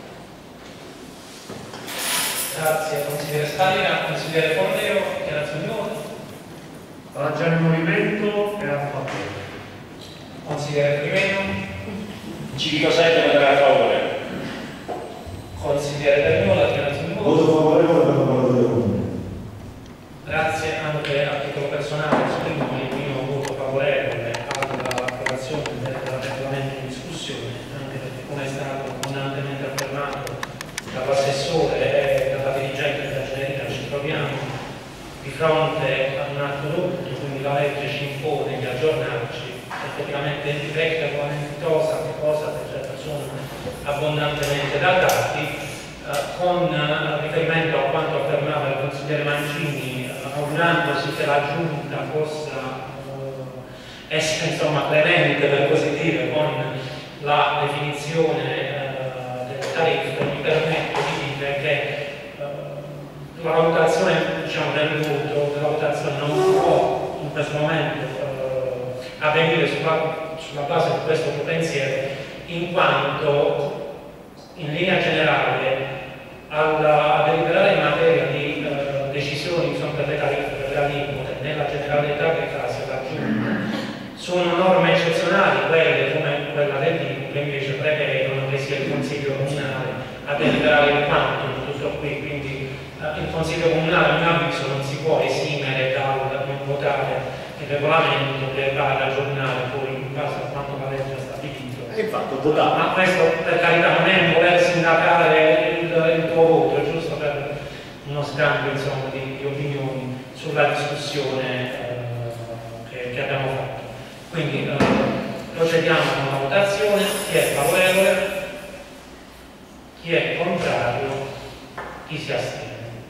Grazie consigliere Scalera. Consigliere Fornero, dichiarazione di voto. Ragione in movimento e a favore. Consigliere Primeno. Civico 7 voterà a favore. Consigliere Pernola, dichiarazione di voto. Voto favorevole per la parola del comune. Grazie anche a titolo personale, esprimo il mio voto favorevole all'approvazione del regolamento in discussione, anche perché, come è stato abbondantemente affermato dall'assessore e dalla dirigente della Generalità, ci troviamo di fronte ad un atto dovuto, quindi la legge ci impone di aggiornarci. Effettivamente il vecchio regolamentitosa, cosa che certo sono abbondantemente datati, con riferimento a quanto affermava il consigliere Mancini, augurandosi che la Giunta possa essere insomma clemente, per così dire, con la definizione delle tariffe. Mi permetto di dire che la valutazione, diciamo, del voto, la valutazione non può in questo momento avvenire sulla base di questo pensiero, in quanto in linea generale a deliberare in materia di decisioni per le tariffe, per le aliquote, nella generalità dei casi la Giunta, sono norme eccezionali, quelle come quella dell'INPS, che invece prevedono che sia il Consiglio Comunale a deliberare il quantum, tutto qui, quindi il Consiglio Comunale a mio avviso non si può esimere dal non votare il regolamento che va ad aggiornare poi in base a quanto la legge ha stabilito. E infatti ho votato. Ma questo per carità non è voler sindacare il tuo voto, è giusto per uno scambio insomma, di opinioni sulla discussione che abbiamo fatto. Quindi procediamo con la votazione. Chi è favorevole? Chi è contrario? Chi si astiene?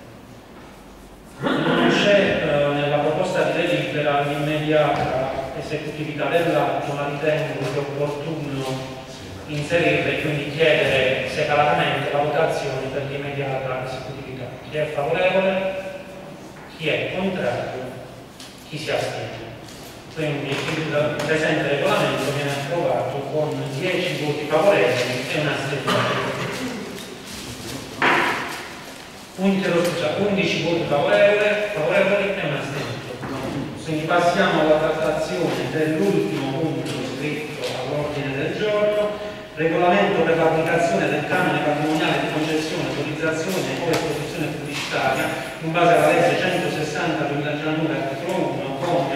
Non c'è nella proposta di delibera l'immediata esecutività dell'atto, ma ritengo sia opportuno inserire e quindi chiedere separatamente la votazione per l'immediata esecutività. Chi è favorevole? Chi è contrario? Chi si astiene? Quindi il presente regolamento viene approvato con 10 voti favorevoli e un'astensione. 11 voti favorevoli e un'astensione. Quindi passiamo alla trattazione dell'ultimo punto iscritto all'ordine del giorno, regolamento per l'applicazione del canone patrimoniale di concessione, autorizzazione o esposizione pubblicitaria in base alla legge 160/2019 articolo 1, commi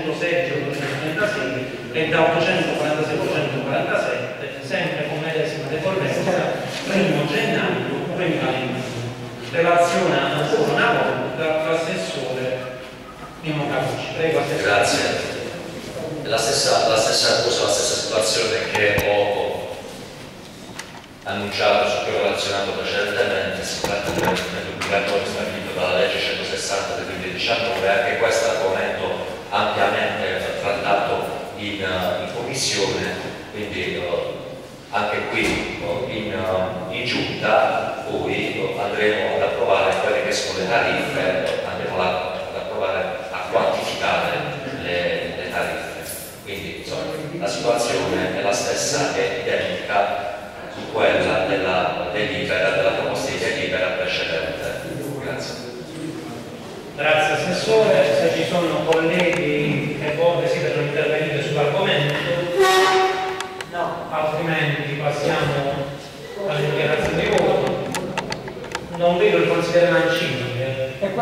816-836 e da 846-847, sempre con medesima decorrenza 1 gennaio 2020. Relazione ancora una volta l'assessore Mimmo Carucci. Prego, assessore. Grazie. La stessa situazione che ho annunciato, su cui ho relazionato precedentemente. Si tratta di un obbligatorio stabilito dalla legge 160 del 2019, anche questo argomento ampiamente trattato in commissione, quindi anche qui in giunta poi andremo ad approvare quelle che sono le tariffe, andremo ad approvare, a quantificare le tariffe. Quindi insomma, la situazione è la stessa, è identica su quella della proposta di delibera precedente. Grazie. Grazie Assessore. Se ci sono colleghi che desiderano intervenire sull'argomento,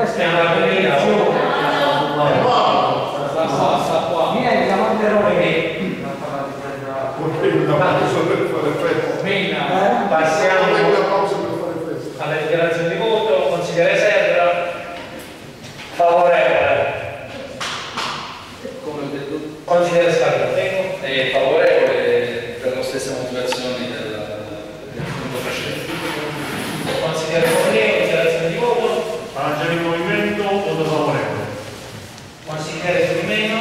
questa è una verità. Sta qua. Vieni, la manderò che passiamo alle dichiarazioni di voto. Consigliere Serra, favorevole. Come ho detto, Consigliere Scaldo, prego. è favorevole per le stesse motivazioni del punto precedente. Consigliere Forneo, dichiarazione di voto. Manager in movimento, voto favorevole. Consigliere Firmino.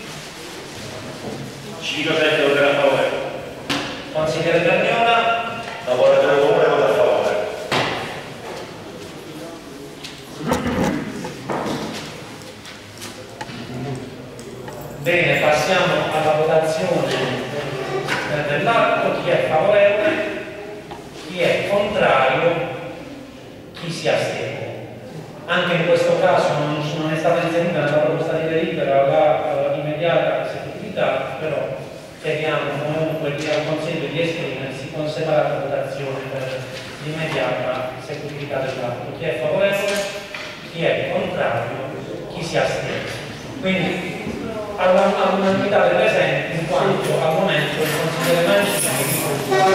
Civico 7 voterà a favore. Consigliere Bergnola. Lavoratore comune vota a favore. Bene, passiamo alla votazione dell'atto. Chi è favorevole? Chi è contrario? Chi si astiene? Anche in questo caso non è stata inserita nella proposta di delibera la immediata esecutività, però chiediamo comunque al Consiglio di esprimersi con separata votazione per l'immediata esecutività dell'atto. Chi è favorevole? Chi è contrario? Chi si astiene? Quindi all'unanimità dei presenti, in quanto al momento il consigliere Mancini